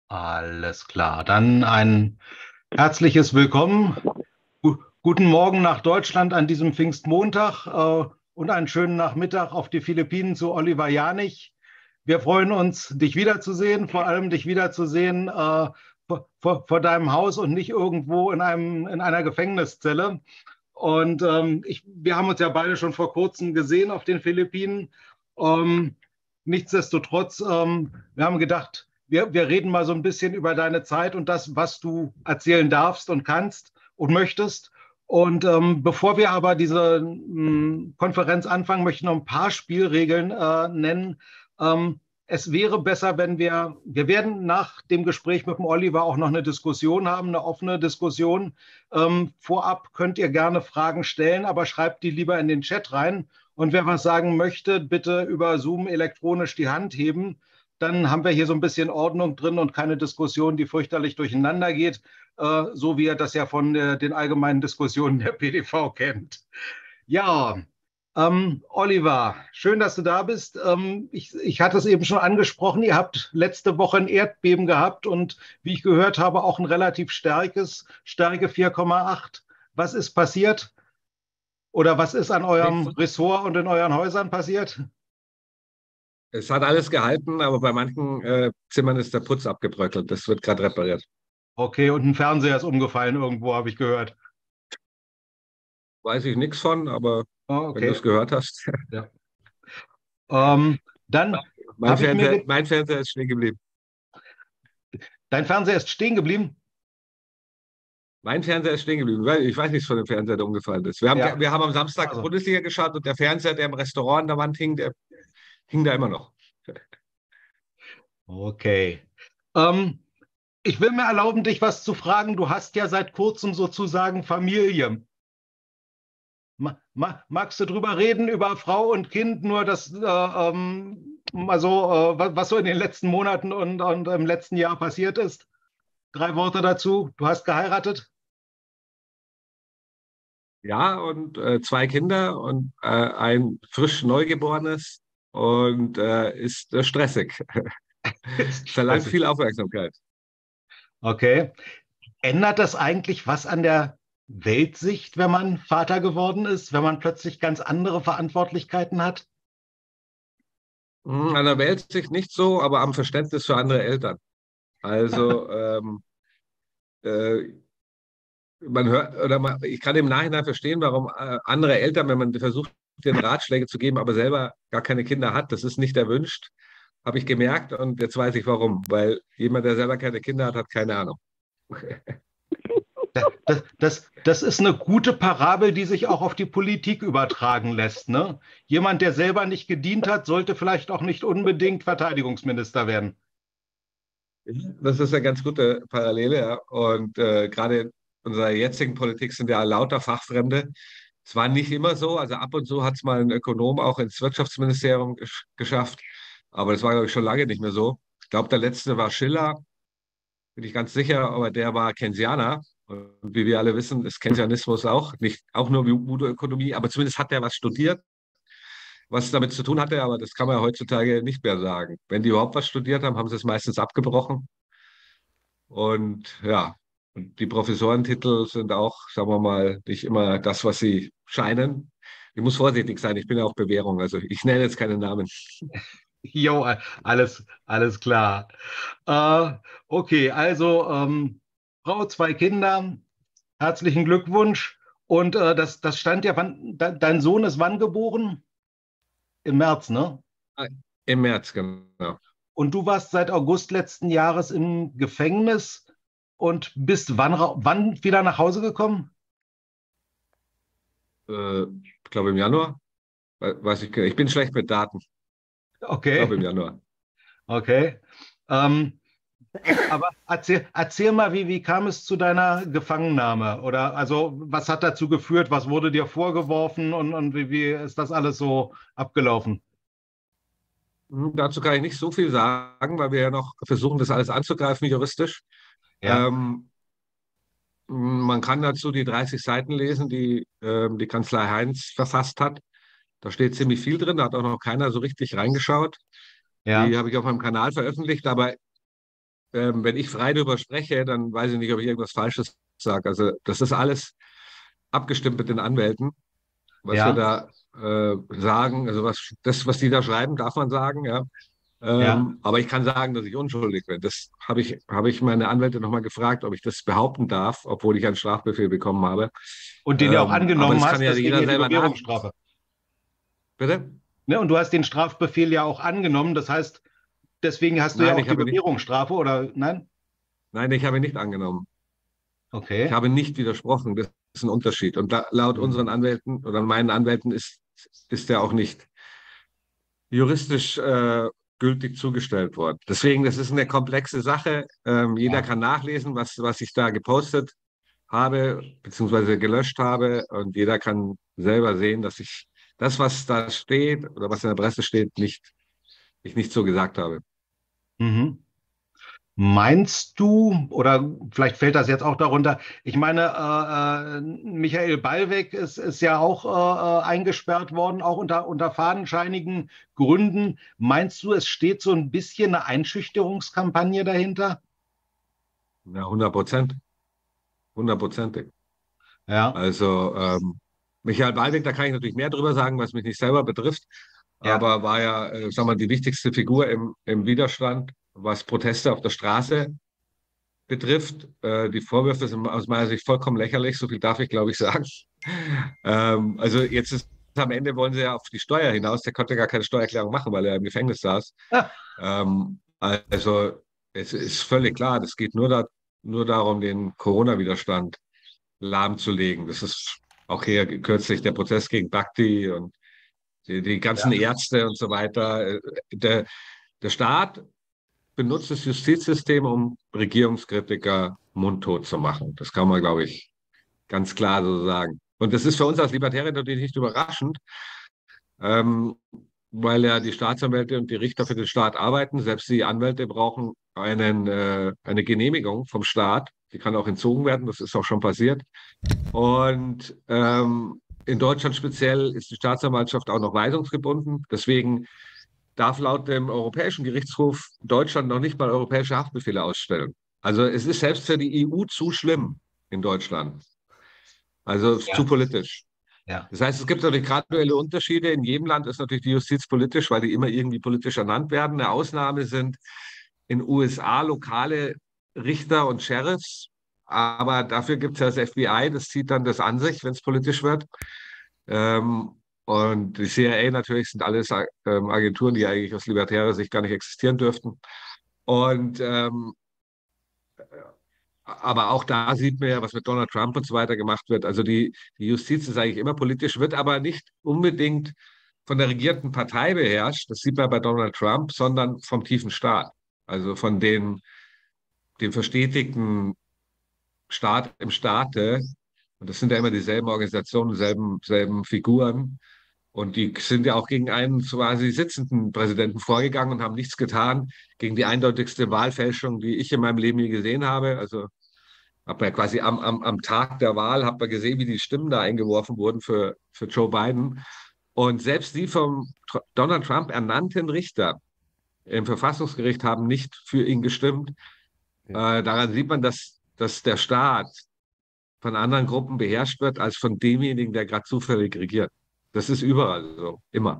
Alles klar. Dann ein herzliches Willkommen. Guten Morgen nach Deutschland an diesem Pfingstmontag und einen schönen Nachmittag auf die Philippinen zu Oliver Janich. Wir freuen uns, dich wiederzusehen, vor allem dich wiederzusehen vor deinem Haus und nicht irgendwo in einer Gefängniszelle. Und wir haben uns ja beide schon vor kurzem gesehen auf den Philippinen. Ähm, nichtsdestotrotz, wir haben gedacht, wir reden mal so ein bisschen über deine Zeit und das, was du erzählen darfst und kannst und möchtest. Und bevor wir aber diese Konferenz anfangen, möchte ich noch ein paar Spielregeln nennen. Es wäre besser, wenn wir werden nach dem Gespräch mit dem Oliver auch noch eine Diskussion haben, eine offene Diskussion. Vorab könnt ihr gerne Fragen stellen, aber schreibt die lieber in den Chat rein. Und wer was sagen möchte, bitte über Zoom elektronisch die Hand heben. Dann haben wir hier so ein bisschen Ordnung drin und keine Diskussion, die fürchterlich durcheinander geht, so wie ihr das ja von den allgemeinen Diskussionen der PDV kennt. Ja, Oliver, schön, dass du da bist. Ich hatte es eben schon angesprochen, ihr habt letzte Woche ein Erdbeben gehabt und wie ich gehört habe, auch ein relativ Stärke 4,8. Was ist passiert oder was ist an eurem Nichts. Ressort und in euren Häusern passiert? Es hat alles gehalten, aber bei manchen Zimmern ist der Putz abgebröckelt. Das wird gerade repariert. Okay, und ein Fernseher ist umgefallen irgendwo, habe ich gehört. Weiß ich nichts von, aber Oh, wenn du okay, es gehört hast. ja. Dann habe ich mir, Mein Fernseher ist stehen geblieben. dein Fernseher ist stehen geblieben? Mein Fernseher ist stehen geblieben. Weil ich weiß nichts von dem Fernseher, der umgefallen ist. Wir haben am Samstag Also, Bundesliga geschaut und der Fernseher, der im Restaurant an der Wand hing, der hing da immer noch. okay. Ähm, Ich will mir erlauben, dich was zu fragen. Du hast ja seit kurzem sozusagen Familie. Magst du drüber reden, über Frau und Kind, nur das mal so, was so in den letzten Monaten und im letzten Jahr passiert ist? Drei Worte dazu. Du hast geheiratet? Ja, und zwei Kinder und ein frisch Neugeborenes und ist stressig. Ist Verlangt stressig. viel Aufmerksamkeit. Okay. Ändert das eigentlich was an der Weltsicht, wenn man Vater geworden ist, wenn man plötzlich ganz andere Verantwortlichkeiten hat? An der Weltsicht nicht so, aber am Verständnis für andere Eltern. Also äh, man hört oder ich kann im Nachhinein verstehen, warum andere Eltern, wenn man versucht, den Ratschläge zu geben, aber selber gar keine Kinder hat, das ist nicht erwünscht, habe ich gemerkt und jetzt weiß ich warum, weil jemand, der selber keine Kinder hat, hat keine Ahnung. Das ist eine gute Parabel, die sich auch auf die Politik übertragen lässt, ne? Jemand, der selber nicht gedient hat, sollte vielleicht auch nicht unbedingt Verteidigungsminister werden. Das ist eine ganz gute Parallele, ja. Und gerade in unserer jetzigen Politik sind ja lauter Fachfremde. Es war nicht immer so, also ab und zu hat es mal ein Ökonom auch ins Wirtschaftsministerium geschafft, aber das war, glaube ich, schon lange nicht mehr so. Ich glaube, der letzte war Schiller, bin ich ganz sicher, aber der war Keynesianer. Und wie wir alle wissen, ist Keynesianismus auch nicht auch nur Voodoo-Ökonomie, aber zumindest hat er was studiert, was damit zu tun hatte, aber das kann man ja heutzutage nicht mehr sagen. Wenn die überhaupt was studiert haben, haben sie es meistens abgebrochen. Und ja, und die Professorentitel sind auch, sagen wir mal, nicht immer das, was sie scheinen. Ich muss vorsichtig sein, ich bin ja auf Bewährung, also ich nenne jetzt keine Namen. Jo, alles klar. Äh, okay, also Frau, zwei Kinder, herzlichen Glückwunsch. Und das stand ja, dein Sohn ist wann geboren? Im März, ne? Ah, im März, genau. Und du warst seit August letzten Jahres im Gefängnis und bist wann wieder nach Hause gekommen? Ich glaube im Januar, weiß ich, ich bin schlecht mit Daten. Ich Okay, glaube im Januar. okay. Ähm, aber erzähl mal, wie kam es zu deiner Gefangennahme? Oder also, was hat dazu geführt? Was wurde dir vorgeworfen und wie ist das alles so abgelaufen? Dazu kann ich nicht so viel sagen, weil wir ja noch versuchen, das alles anzugreifen juristisch. Ja, Ähm, Man kann dazu die 30 Seiten lesen, die die Kanzlei Heinz verfasst hat. Da steht ziemlich viel drin, da hat auch noch keiner so richtig reingeschaut. Die ja, habe ich auf meinem Kanal veröffentlicht, aber wenn ich frei darüber spreche, dann weiß ich nicht, ob ich irgendwas Falsches sage. Also das ist alles abgestimmt mit den Anwälten, was wir Ja, da sagen. Also was die da schreiben, darf man sagen, ja. ja. Aber ich kann sagen, dass ich unschuldig bin. Das habe ich meine Anwälte nochmal gefragt, ob ich das behaupten darf, obwohl ich einen Strafbefehl bekommen habe. Und den du auch Aber angenommen das kann hast, ja deswegen jeder ja die selber nach. Bewährungsstrafe. Bitte? Ne? Und du hast den Strafbefehl ja auch angenommen. Das heißt, deswegen hast du ja Nein, auch die Bewährungsstrafe, oder nein? ich habe ihn nicht angenommen. Ich Okay. habe nicht widersprochen. Das ist ein Unterschied. Und laut Hm. unseren Anwälten oder meinen Anwälten ist der auch nicht juristisch gültig zugestellt worden. Deswegen, das ist eine komplexe Sache. Jeder Ja. kann nachlesen, was ich da gepostet habe, beziehungsweise gelöscht habe. Und jeder kann selber sehen, dass ich das, was da steht oder was in der Presse steht, ich nicht so gesagt habe. Mhm. Meinst du, oder vielleicht fällt das jetzt auch darunter, ich meine, Michael Ballweg ist ja auch eingesperrt worden, auch unter fadenscheinigen Gründen. Meinst du, es steht so ein bisschen eine Einschüchterungskampagne dahinter? Ja, 100%. 100%. Ja, Also Michael Ballweg, da kann ich natürlich mehr drüber sagen, was mich nicht selber betrifft, ja. aber war ja, sagen wir, mal, die wichtigste Figur im Widerstand, was Proteste auf der Straße betrifft. Die Vorwürfe sind aus meiner Sicht vollkommen lächerlich, so viel darf ich, glaube ich, sagen. Also jetzt ist am Ende wollen sie ja auf die Steuer hinaus. Der konnte gar keine Steuererklärung machen, weil er im Gefängnis saß. Also es ist völlig klar, es geht nur darum, den Corona-Widerstand lahmzulegen. Das ist auch hier kürzlich der Prozess gegen Bhakti und die ganzen Ja. Ärzte und so weiter. Der Staat benutzt das Justizsystem, um Regierungskritiker mundtot zu machen. Das kann man, glaube ich, ganz klar so sagen. Und das ist für uns als Libertärer natürlich nicht überraschend, ähm, weil ja die Staatsanwälte und die Richter für den Staat arbeiten. Selbst die Anwälte brauchen eine Genehmigung vom Staat. Die kann auch entzogen werden. Das ist auch schon passiert. Und in Deutschland speziell ist die Staatsanwaltschaft auch noch weisungsgebunden. Deswegen darf laut dem Europäischen Gerichtshof Deutschland noch nicht mal europäische Haftbefehle ausstellen. Also es ist selbst für die EU zu schlimm in Deutschland. Also es ist zu Ja, politisch. ja. Das heißt, es gibt natürlich graduelle Unterschiede. In jedem Land ist natürlich die Justiz politisch, weil die immer irgendwie politisch ernannt werden. Eine Ausnahme sind in USA lokale Richter und Sheriffs. Aber dafür gibt es ja das FBI, das zieht dann das an sich, wenn es politisch wird. Ähm, und die CIA natürlich sind alles Agenturen, die eigentlich aus libertärer Sicht gar nicht existieren dürften. Und aber auch da sieht man ja, was mit Donald Trump und so weiter gemacht wird. Also die Justiz ist eigentlich immer politisch, wird aber nicht unbedingt von der regierenden Partei beherrscht. Das sieht man bei Donald Trump, sondern vom tiefen Staat. Also von den verstetigten Staat im Staate. Und das sind ja immer dieselben Organisationen, selben Figuren. Und die sind ja auch gegen einen quasi sitzenden Präsidenten vorgegangen und haben nichts getan gegen die eindeutigste Wahlfälschung, die ich in meinem Leben je gesehen habe. Also habe ja quasi am Tag der Wahl, habe man gesehen, wie die Stimmen da eingeworfen wurden für Joe Biden. Und selbst die vom Donald Trump ernannten Richter im Verfassungsgericht haben nicht für ihn gestimmt. Ja. Daran sieht man, dass der Staat von anderen Gruppen beherrscht wird, als von demjenigen, der gerade zufällig regiert. Das ist überall so, immer.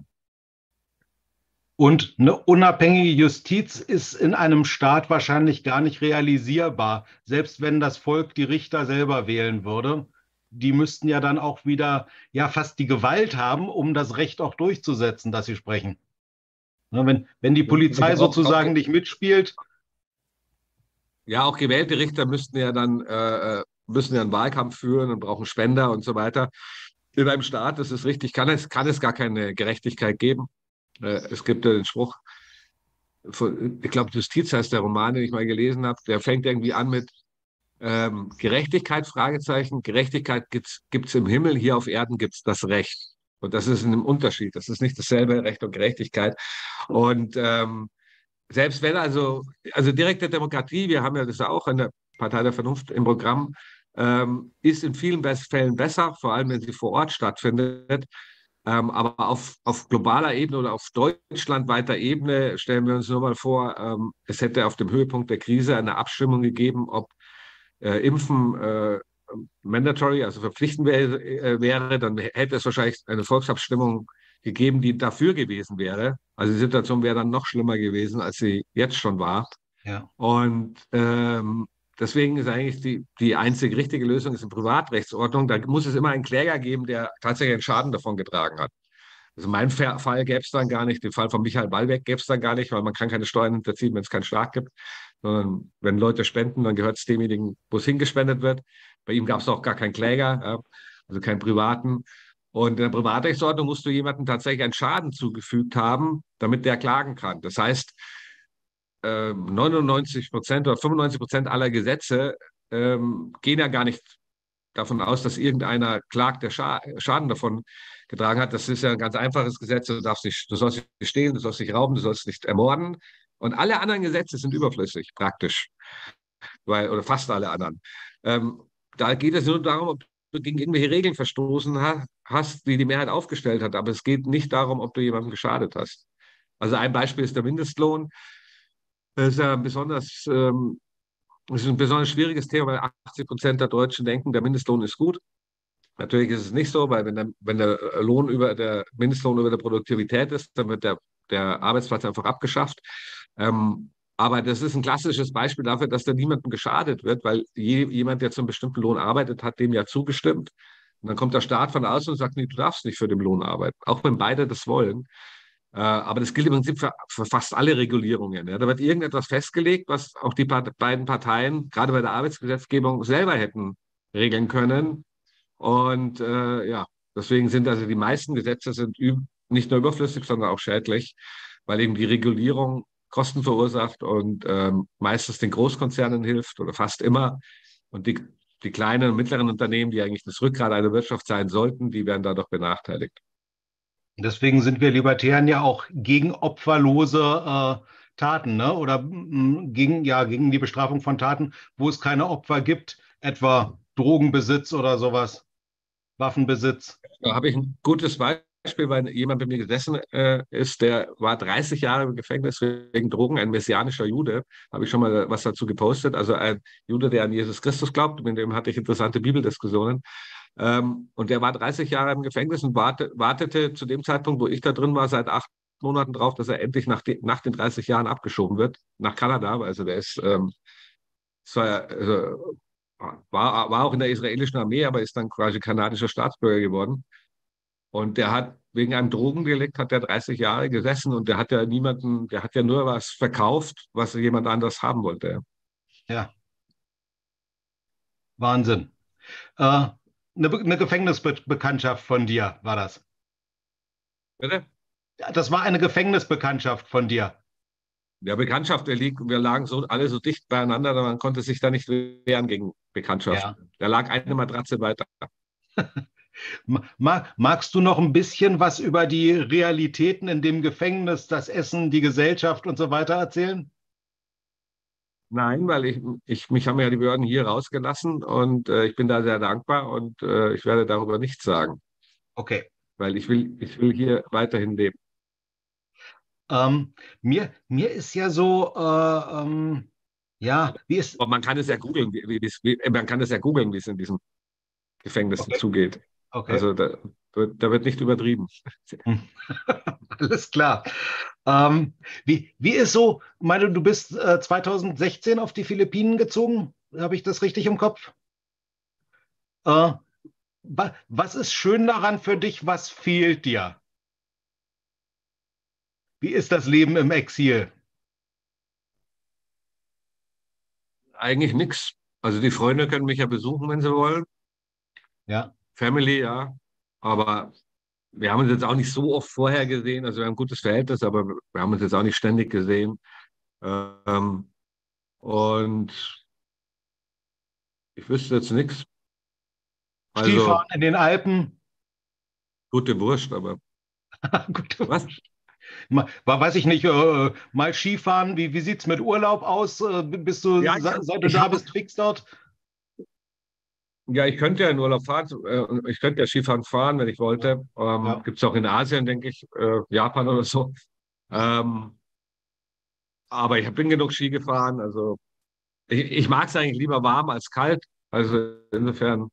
Und eine unabhängige Justiz ist in einem Staat wahrscheinlich gar nicht realisierbar, selbst wenn das Volk die Richter selber wählen würde. Die müssten ja dann auch wieder ja fast die Gewalt haben, um das Recht auch durchzusetzen, das sie sprechen. Ne, wenn die Polizei sozusagen nicht mitspielt, Ja, auch gewählte Richter müssen ja einen Wahlkampf führen und brauchen Spender und so weiter. In einem Staat, das ist richtig, kann es gar keine Gerechtigkeit geben. Es gibt ja den Spruch, ich glaube, Justiz heißt der Roman, den ich mal gelesen habe, der fängt irgendwie an mit Gerechtigkeit, Fragezeichen. Gerechtigkeit gibt's im Himmel, hier auf Erden gibt es das Recht. Und das ist ein Unterschied. Das ist nicht dasselbe Recht und Gerechtigkeit. Und selbst wenn also direkte Demokratie, wir haben ja das auch in der Partei der Vernunft im Programm, ist in vielen Fällen besser, vor allem wenn sie vor Ort stattfindet. Aber auf globaler Ebene oder auf deutschlandweiter Ebene stellen wir uns nur mal vor, es hätte auf dem Höhepunkt der Krise eine Abstimmung gegeben, ob Impfen mandatory, also verpflichtend wäre, dann hätte es wahrscheinlich eine Volksabstimmung gegeben, die dafür gewesen wäre. Also die Situation wäre dann noch schlimmer gewesen, als sie jetzt schon war. Ja. Und deswegen ist eigentlich die einzige richtige Lösung ist eine Privatrechtsordnung. Da muss es immer einen Kläger geben, der tatsächlich einen Schaden davon getragen hat. Also meinen Fall gäbe es dann gar nicht, den Fall von Michael Ballweg gäbe es dann gar nicht, weil man kann keine Steuern hinterziehen, wenn es keinen Staat gibt, sondern wenn Leute spenden, dann gehört es demjenigen, wo es hingespendet wird. Bei ihm gab es auch gar keinen Kläger, ja, also keinen privaten. Und in der Privatrechtsordnung musst du jemandem tatsächlich einen Schaden zugefügt haben, damit der klagen kann. Das heißt, 99% oder 95% aller Gesetze gehen ja gar nicht davon aus, dass irgendeiner klagt, der Schaden davon getragen hat. Das ist ja ein ganz einfaches Gesetz. Du sollst nicht stehlen, du sollst nicht rauben, du sollst nicht ermorden. Und alle anderen Gesetze sind überflüssig, praktisch. Oder fast alle anderen. Da geht es nur darum, ob du gegen irgendwelche Regeln verstoßen hast, die die Mehrheit aufgestellt hat. Aber es geht nicht darum, ob du jemandem geschadet hast. Also ein Beispiel ist der Mindestlohn. Das ist ja das ist ein besonders schwieriges Thema, weil 80% der Deutschen denken, der Mindestlohn ist gut. Natürlich ist es nicht so, weil wenn der Mindestlohn über der Produktivität ist, dann wird der Arbeitsplatz einfach abgeschafft. Aber das ist ein klassisches Beispiel dafür, dass da niemandem geschadet wird, weil jemand, der zu einem bestimmten Lohn arbeitet, hat dem ja zugestimmt. Und dann kommt der Staat von außen und sagt, nee, du darfst nicht für den Lohn arbeiten, auch wenn beide das wollen. Aber das gilt im Prinzip für fast alle Regulierungen. Ja. Da wird irgendetwas festgelegt, was auch die beiden Parteien, gerade bei der Arbeitsgesetzgebung, selber hätten regeln können. Und ja, deswegen sind also die meisten Gesetze sind nicht nur überflüssig, sondern auch schädlich, weil eben die Regulierung Kosten verursacht und meistens den Großkonzernen hilft oder fast immer. Und die kleinen und mittleren Unternehmen, die eigentlich das Rückgrat einer Wirtschaft sein sollten, die werden dadurch benachteiligt. Deswegen sind wir Libertären ja auch gegen opferlose Taten, ne? Oder gegen die Bestrafung von Taten, wo es keine Opfer gibt, etwa Drogenbesitz oder sowas, Waffenbesitz. Da habe ich ein gutes Beispiel, weil jemand bei mir gesessen ist, der war 30 Jahre im Gefängnis wegen Drogen, ein messianischer Jude. Habe ich schon mal was dazu gepostet. Also ein Jude, der an Jesus Christus glaubt, mit dem hatte ich interessante Bibeldiskussionen. Und der war 30 Jahre im Gefängnis und wartete zu dem Zeitpunkt, wo ich da drin war, seit 8 Monaten drauf, dass er endlich nach den 30 Jahren abgeschoben wird, nach Kanada. Also der ist also, war auch in der israelischen Armee, aber ist dann quasi kanadischer Staatsbürger geworden. Und der hat wegen einem Drogendelikt hat der 30 Jahre gesessen und der hat ja nur was verkauft, was jemand anders haben wollte. Ja, Wahnsinn. Eine Gefängnisbekanntschaft von dir war das. Bitte? Ja, das war eine Gefängnisbekanntschaft von dir. Der Bekanntschaft, wir lagen alle so dicht beieinander, man konnte sich da nicht wehren gegen Bekanntschaft. Ja. Da lag eine Matratze weiter. Magst du noch ein bisschen was über die Realitäten in dem Gefängnis, das Essen, die Gesellschaft und so weiter erzählen? Nein, weil mich haben ja die Behörden hier rausgelassen und ich bin da sehr dankbar und ich werde darüber nichts sagen, Okay. weil ich will hier weiterhin leben. Mir ist ja so, ja, wie ist, Und man kann es ja googeln, man kann es ja googeln, wie es in diesen Gefängnissen okay, zugeht. okay. Also da wird nicht übertrieben. Hm. Alles klar. Wie ist so, meine, du bist 2016 auf die Philippinen gezogen? Habe ich das richtig im Kopf? Äh, was ist schön daran für dich? Was fehlt dir? Wie ist das Leben im Exil? Eigentlich nichts. Also die Freunde können mich ja besuchen, wenn sie wollen. Ja, Family, ja. Aber wir haben uns jetzt auch nicht so oft vorher gesehen. Also wir haben ein gutes Verhältnis, aber wir haben uns jetzt auch nicht ständig gesehen. Ähm, und ich wüsste jetzt nichts. Skifahren Also in den Alpen. gute Wurst, aber Gut, was? weiß ich nicht, mal Skifahren. Wie sieht es mit Urlaub aus? Bist du, Ja, seit du ich da habe bist, fix dort? Ja, ich könnte ja in Urlaub fahren, ich könnte ja Skifahren fahren, wenn ich Ja, wollte. ja, Gibt es auch in Asien, denke ich, Japan oder so. Ähm, aber ich bin genug Ski gefahren. Also ich mag es eigentlich lieber warm als kalt. Also insofern,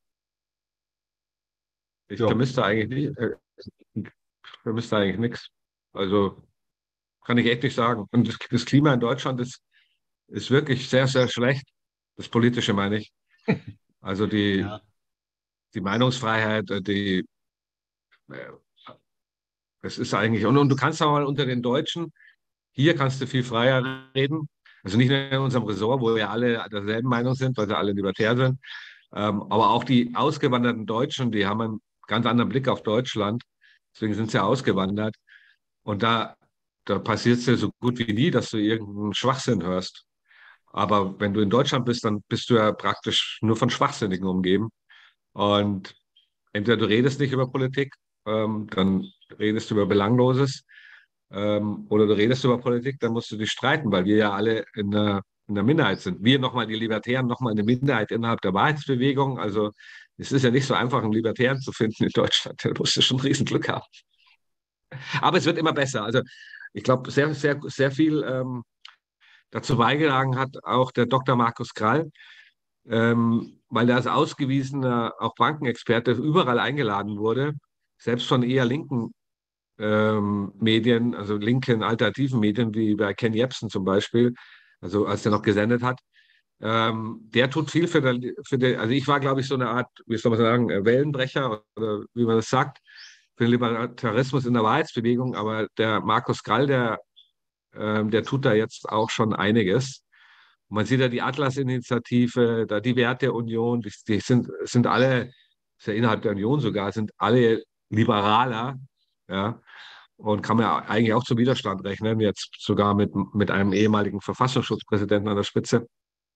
ich ja. vermisse eigentlich nie, vermisse eigentlich nichts. Also kann ich echt nicht sagen. Und das Klima in Deutschland ist wirklich sehr, sehr schlecht. Das Politische meine ich. Also Ja. die Meinungsfreiheit, äh, das ist eigentlich, und du kannst auch mal unter den Deutschen, hier kannst du viel freier reden. Also nicht nur in unserem Ressort, wo wir alle derselben Meinung sind, weil sie alle libertär sind. Aber auch die ausgewanderten Deutschen, die haben einen ganz anderen Blick auf Deutschland. Deswegen sind sie ausgewandert. Und da passiert es dir so gut wie nie, dass du irgendeinen Schwachsinn hörst. Aber wenn du in Deutschland bist, dann bist du ja praktisch nur von Schwachsinnigen umgeben. Und entweder du redest nicht über Politik, dann redest du über Belangloses, oder du redest über Politik, dann musst du dich streiten, weil wir ja alle in der Minderheit sind. Wir nochmal, die Libertären, nochmal eine Minderheit innerhalb der Wahrheitsbewegung. Also es ist ja nicht so einfach, einen Libertären zu finden in Deutschland. Da musst du schon ein Riesenglück haben. Aber es wird immer besser. Also ich glaube, sehr, sehr, sehr viel dazu beigetragen hat auch der Dr. Markus Krall, weil der als ausgewiesener auch Bankenexperte überall eingeladen wurde, selbst von eher linken Medien, also linken alternativen Medien wie bei Ken Jebsen zum Beispiel, also als der noch gesendet hat. Der tut viel also ich war, glaube ich, so eine Art, wie soll man sagen, Wellenbrecher oder wie man das sagt, für den Libertarismus in der Wahrheitsbewegung, aber der Markus Krall, der tut da jetzt auch schon einiges. Man sieht ja die Atlas-Initiative, da die Werteunion, die sind alle, ist ja innerhalb der Union sogar, sind alle liberaler, ja, und kann man ja eigentlich auch zum Widerstand rechnen, jetzt sogar mit einem ehemaligen Verfassungsschutzpräsidenten an der Spitze.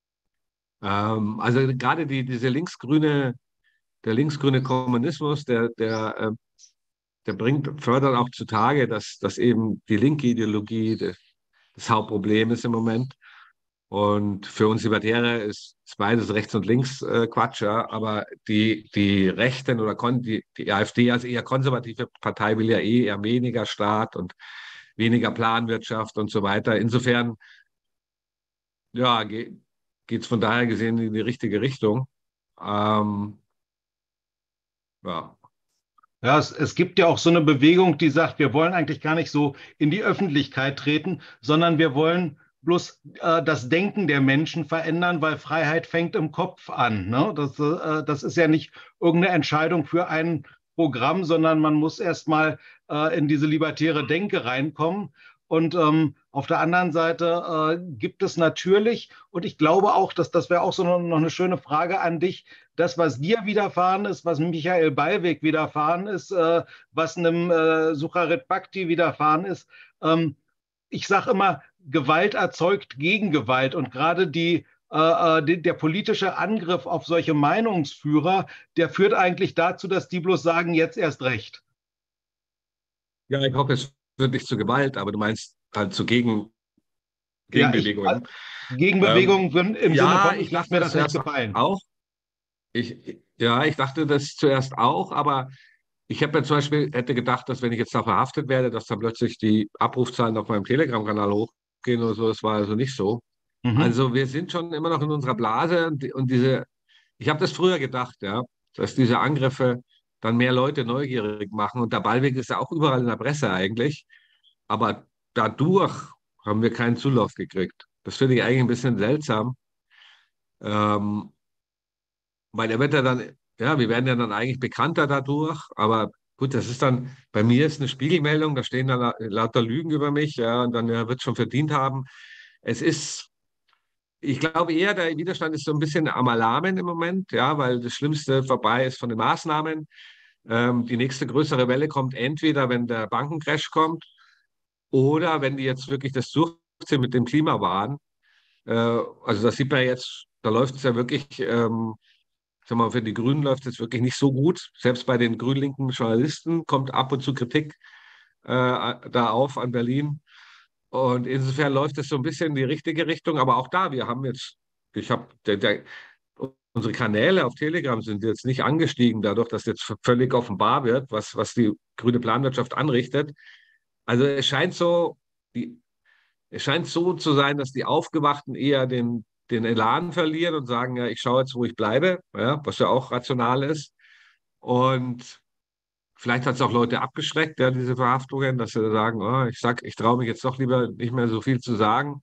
Also gerade der linksgrüne Kommunismus, der fördert auch zutage, dass eben die linke Ideologie das Hauptproblem ist im Moment. Und für uns Libertäre ist beides rechts und links Quatsch, ja. Aber die Rechten oder die AfD als eher konservative Partei will ja eher weniger Staat und weniger Planwirtschaft und so weiter. Insofern, ja, geht es von daher gesehen in die richtige Richtung. Ähm, ja. Ja, es gibt ja auch so eine Bewegung, die sagt, wir wollen eigentlich gar nicht so in die Öffentlichkeit treten, sondern wir wollen bloß das Denken der Menschen verändern, weil Freiheit fängt im Kopf an. Ne? Das ist ja nicht irgendeine Entscheidung für ein Programm, sondern man muss erst mal in diese libertäre Denke reinkommen. Und auf der anderen Seite gibt es natürlich, und ich glaube auch, dass das wäre auch so noch eine schöne Frage an dich, das, was dir widerfahren ist, was Michael Ballweg widerfahren ist, was einem Sucharit Bhakti widerfahren ist. Ähm, Ich sage immer, Gewalt erzeugt Gegengewalt und gerade der politische Angriff auf solche Meinungsführer, der führt eigentlich dazu, dass die bloß sagen, jetzt erst recht. Ja, ich hoffe, es wird nicht zu Gewalt, aber du meinst halt zu Ja, Gegenbewegungen. Gegenbewegungen im Sinne Ja, von, ich ich lasse dachte mir das das nicht zuerst gefallen. auch. Ja, ich dachte das zuerst auch, aber ich habe ja zum Beispiel, hätte gedacht, dass wenn ich jetzt da verhaftet werde, dass dann plötzlich die Abrufzahlen auf meinem Telegram-Kanal hochgehen oder so. Das war also nicht so. Mhm. Also wir sind schon immer noch in unserer Blase und ich habe das früher gedacht, ja, dass diese Angriffe dann mehr Leute neugierig machen. Und der Ballweg ist ja auch überall in der Presse eigentlich. Aber dadurch haben wir keinen Zulauf gekriegt. Das finde ich eigentlich ein bisschen seltsam. Ähm, Weil er wird ja dann, ja, wir werden ja dann eigentlich bekannter dadurch, aber gut, das ist dann, bei mir ist eine Spiegelmeldung, da stehen dann lauter Lügen über mich, ja, und dann ja, wird schon verdient haben. Es ist, ich glaube eher, der Widerstand ist so ein bisschen am Alarmen im Moment, ja, weil das Schlimmste vorbei ist von den Maßnahmen. Die nächste größere Welle kommt entweder, wenn der Bankencrash kommt oder wenn die jetzt wirklich das durchziehen mit dem Klimawahn. Also das sieht man jetzt, da läuft es ja wirklich. Sag mal, für die Grünen läuft es wirklich nicht so gut. Selbst bei den grünlinken Journalisten kommt ab und zu Kritik da auf an Berlin. Und insofern läuft es so ein bisschen in die richtige Richtung. Aber auch da, wir haben jetzt, ich habe, unsere Kanäle auf Telegram sind jetzt nicht angestiegen, dadurch, dass jetzt völlig offenbar wird, was die grüne Planwirtschaft anrichtet. Also es scheint so zu sein, dass die Aufgewachten eher den Elan verlieren und sagen, ja, ich schaue jetzt, wo ich bleibe, ja, was ja auch rational ist. Und vielleicht hat es auch Leute abgeschreckt, ja, diese Verhaftungen, dass sie sagen, oh, ich traue mich jetzt doch lieber nicht mehr so viel zu sagen.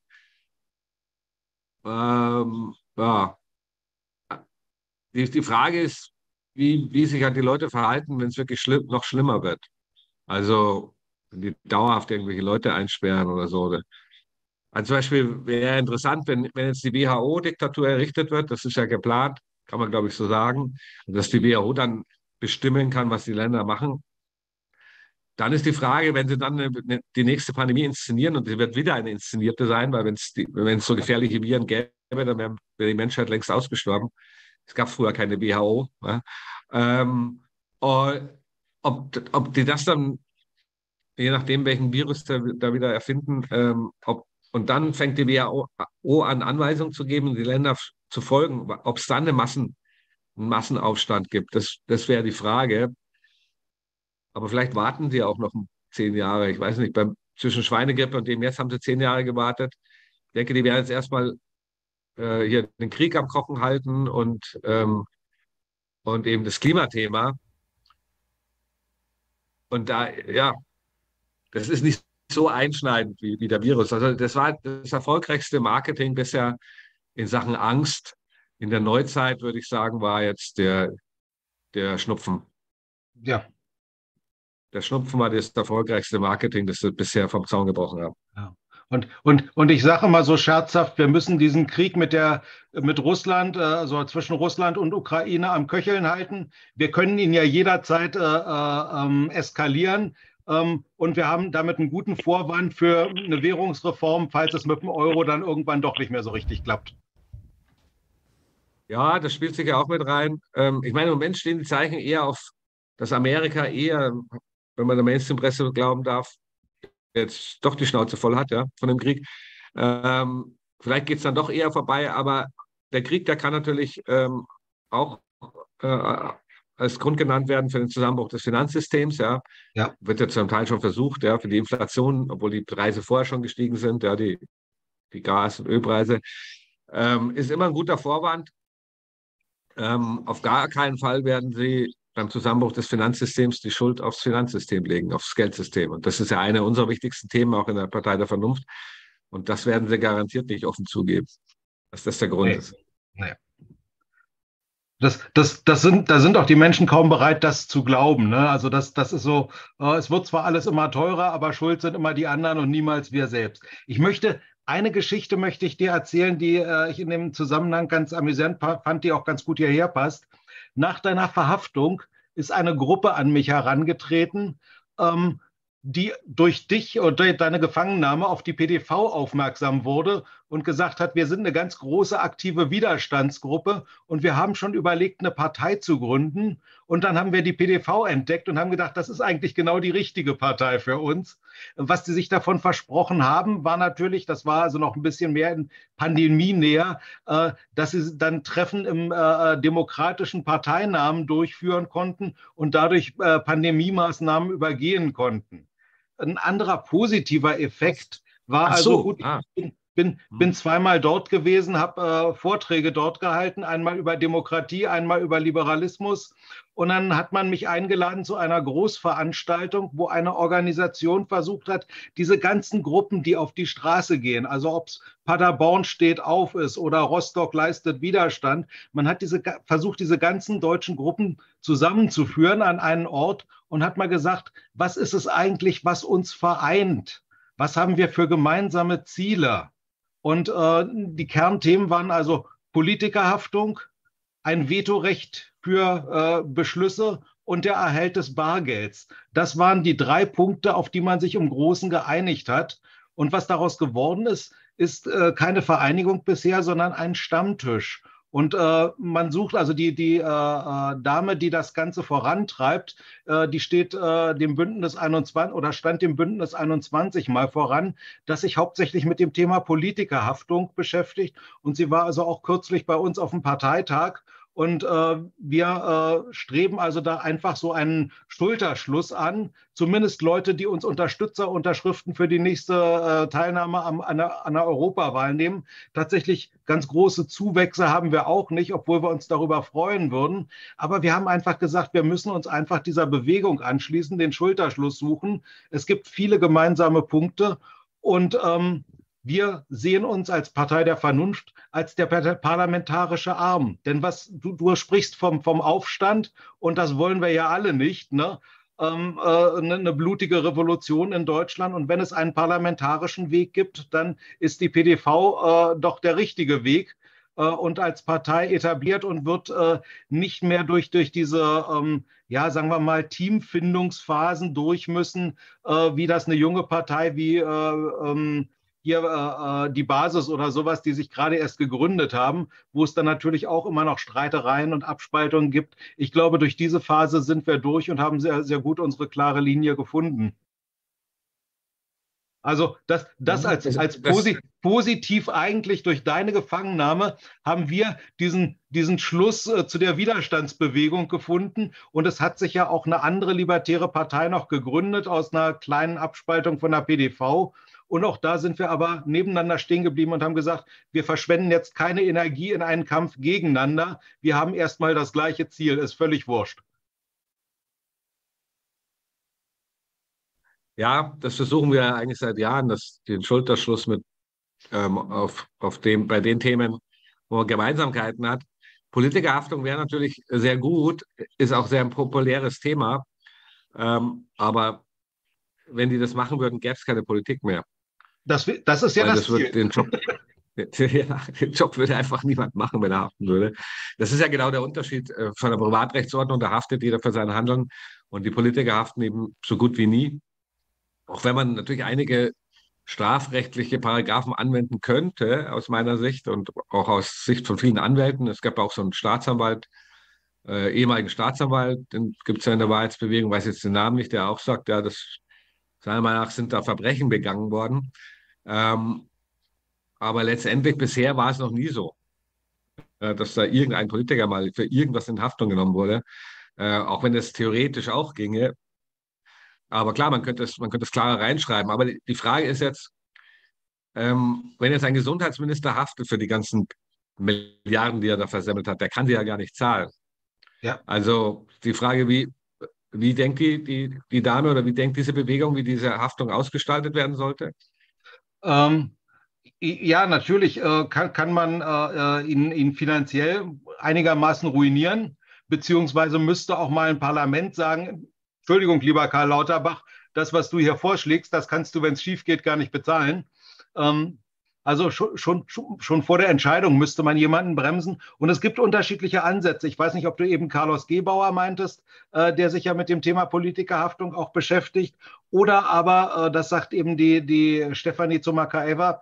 Ja, die Frage ist, wie sich halt die Leute verhalten, wenn es wirklich noch schlimmer wird. Also, wenn die dauerhaft irgendwelche Leute einsperren oder so. Also zum Beispiel wäre interessant, wenn jetzt die WHO-Diktatur errichtet wird, das ist ja geplant, kann man glaube ich so sagen, dass die WHO dann bestimmen kann, was die Länder machen. Dann ist die Frage, wenn sie dann die nächste Pandemie inszenieren, und sie wird wieder eine inszenierte sein, weil wenn es so gefährliche Viren gäbe, dann wäre die Menschheit längst ausgestorben. Es gab früher keine WHO. Ja. Und ob die das dann, je nachdem, welchen Virus da wieder erfinden, und dann fängt die WHO an, Anweisungen zu geben, die Länder zu folgen, ob es dann einen Massenaufstand gibt. Das wäre die Frage. Aber vielleicht warten sie auch noch 10 Jahre. Ich weiß nicht, zwischen Schweinegrippe und dem jetzt haben sie 10 Jahre gewartet. Ich denke, die werden jetzt erstmal hier den Krieg am Kochen halten und eben das Klimathema. Und da, ja, das ist nicht so einschneidend wie der Virus. Also das war das erfolgreichste Marketing bisher in Sachen Angst. In der Neuzeit, würde ich sagen, war jetzt der Schnupfen. Ja. Der Schnupfen war das erfolgreichste Marketing, das sie bisher vom Zaun gebrochen haben. Ja. Und ich sage mal so scherzhaft, wir müssen diesen Krieg mit Russland, also zwischen Russland und Ukraine am Köcheln halten. Wir können ihn ja jederzeit eskalieren. Und wir haben damit einen guten Vorwand für eine Währungsreform, falls es mit dem Euro dann irgendwann doch nicht mehr so richtig klappt. Ja, das spielt sich ja auch mit rein. Ich meine, im Moment stehen die Zeichen eher auf, dass Amerika eher, wenn man der Mainstream-Presse glauben darf, jetzt doch die Schnauze voll hat, ja, von dem Krieg. Vielleicht geht es dann doch eher vorbei, aber der Krieg, der kann natürlich auch als Grund genannt werden für den Zusammenbruch des Finanzsystems, ja. Ja. Wird ja zum Teil schon versucht, ja, für die Inflation, obwohl die Preise vorher schon gestiegen sind, ja, die Gas- und Ölpreise, ist immer ein guter Vorwand. Auf gar keinen Fall werden sie beim Zusammenbruch des Finanzsystems die Schuld aufs Finanzsystem legen, aufs Geldsystem. Und das ist ja eine unserer wichtigsten Themen auch in der Partei der Vernunft. Und das werden sie garantiert nicht offen zugeben, dass das der Grund ist. Nee. Da sind auch die Menschen kaum bereit, das zu glauben. Ne? Also das ist so, es wird zwar alles immer teurer, aber schuld sind immer die anderen und niemals wir selbst. Eine Geschichte möchte ich dir erzählen, die ich in dem Zusammenhang ganz amüsant fand, die auch ganz gut hierher passt. Nach deiner Verhaftung ist eine Gruppe an mich herangetreten, die durch dich und deine Gefangennahme auf die PDV aufmerksam wurde und gesagt hat, wir sind eine ganz große aktive Widerstandsgruppe und wir haben schon überlegt, eine Partei zu gründen. Und dann haben wir die PDV entdeckt und haben gedacht, das ist eigentlich genau die richtige Partei für uns. Was sie sich davon versprochen haben, war natürlich, das war also noch ein bisschen mehr in Pandemie näher, dass sie dann Treffen im demokratischen Parteinamen durchführen konnten und dadurch Pandemiemaßnahmen übergehen konnten. Ein anderer positiver Effekt war also gut, ich bin zweimal dort gewesen, habe Vorträge dort gehalten, einmal über Demokratie, einmal über Liberalismus. Und dann hat man mich eingeladen zu einer Großveranstaltung, wo eine Organisation versucht hat, diese ganzen Gruppen, die auf die Straße gehen, also ob es Paderborn steht auf ist oder Rostock leistet Widerstand, man hat versucht, diese ganzen deutschen Gruppen zusammenzuführen an einen Ort und hat mal gesagt, was ist es eigentlich, was uns vereint? Was haben wir für gemeinsame Ziele? Und die Kernthemen waren also Politikerhaftung, ein Vetorecht für Beschlüsse und der Erhalt des Bargelds. Das waren die 3 Punkte, auf die man sich im Großen geeinigt hat. Und was daraus geworden ist, ist keine Vereinigung bisher, sondern ein Stammtisch. Und man sucht also die Dame, die das Ganze vorantreibt, die steht dem Bündnis 21 oder stand dem Bündnis 21 mal voran, das sich hauptsächlich mit dem Thema Politikerhaftung beschäftigt. Und sie war also auch kürzlich bei uns auf dem Parteitag Und wir streben also da einfach so einen Schulterschluss an. Zumindest Leute, die uns Unterstützerunterschriften für die nächste Teilnahme an der Europawahl nehmen. Tatsächlich ganz große Zuwächse haben wir auch nicht, obwohl wir uns darüber freuen würden. Aber wir haben einfach gesagt, wir müssen uns einfach dieser Bewegung anschließen, den Schulterschluss suchen. Es gibt viele gemeinsame Punkte und wir sehen uns als Partei der Vernunft als der parlamentarische Arm. Denn du sprichst vom Aufstand und das wollen wir ja alle nicht, ne? Eine blutige Revolution in Deutschland. Und wenn es einen parlamentarischen Weg gibt, dann ist die PDV doch der richtige Weg und als Partei etabliert und wird nicht mehr durch diese, ja, sagen wir mal, Teamfindungsphasen durch müssen, wie das eine junge Partei wie hier die Basis oder sowas, die sich gerade erst gegründet haben, wo es dann natürlich auch immer noch Streitereien und Abspaltungen gibt. Ich glaube, durch diese Phase sind wir durch und haben sehr, sehr gut unsere klare Linie gefunden. Also das als positiv eigentlich durch deine Gefangennahme haben wir diesen Schluss zu der Widerstandsbewegung gefunden. Und es hat sich ja auch eine andere libertäre Partei noch gegründet aus einer kleinen Abspaltung von der PDV. Und auch da sind wir aber nebeneinander stehen geblieben und haben gesagt, wir verschwenden jetzt keine Energie in einen Kampf gegeneinander. Wir haben erstmal das gleiche Ziel, ist völlig wurscht. Ja, das versuchen wir eigentlich seit Jahren, den Schulterschluss bei den Themen, wo man Gemeinsamkeiten hat. Politikerhaftung wäre natürlich sehr gut, ist auch sehr ein populäres Thema. Aber wenn die das machen würden, gäbe es keine Politik mehr. Das ist ja Weil das Ziel. Den Job würde einfach niemand machen, wenn er haften würde. Das ist ja genau der Unterschied von der Privatrechtsordnung. Da haftet jeder für sein Handeln und die Politiker haften eben so gut wie nie. Auch wenn man natürlich einige strafrechtliche Paragraphen anwenden könnte, aus meiner Sicht und auch aus Sicht von vielen Anwälten. Es gab auch so einen Staatsanwalt, ehemaligen Staatsanwalt, den gibt es ja in der Wahrheitsbewegung, weiß jetzt den Namen nicht, der auch sagt, ja, seiner Meinung nach sind da Verbrechen begangen worden. Aber letztendlich bisher war es noch nie so, dass da irgendein Politiker mal für irgendwas in Haftung genommen wurde, auch wenn es theoretisch auch ginge. Aber klar, man könnte es klarer reinschreiben. Aber die Frage ist jetzt, wenn jetzt ein Gesundheitsminister haftet für die ganzen Milliarden, die er da versemmelt hat, der kann sie ja gar nicht zahlen. Ja. Also die Frage, wie denkt die Dame oder wie denkt diese Bewegung, wie diese Haftung ausgestaltet werden sollte? Ja, natürlich kann man ihn finanziell einigermaßen ruinieren, beziehungsweise müsste auch mal ein Parlament sagen, Entschuldigung, lieber Karl Lauterbach, das, was du hier vorschlägst, das kannst du, wenn es schief geht, gar nicht bezahlen. Also schon vor der Entscheidung müsste man jemanden bremsen. Und es gibt unterschiedliche Ansätze. Ich weiß nicht, ob du eben Carlos Gebauer meintest, der sich ja mit dem Thema Politikerhaftung auch beschäftigt. Oder aber, das sagt eben die Stefanie Zumakaeva,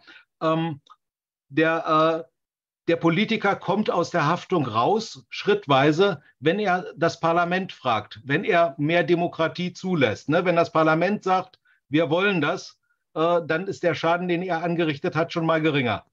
der, der Politiker kommt aus der Haftung raus, schrittweise, wenn er das Parlament fragt, wenn er mehr Demokratie zulässt. Ne? Wenn das Parlament sagt, wir wollen das, dann ist der Schaden, den er angerichtet hat, schon mal geringer.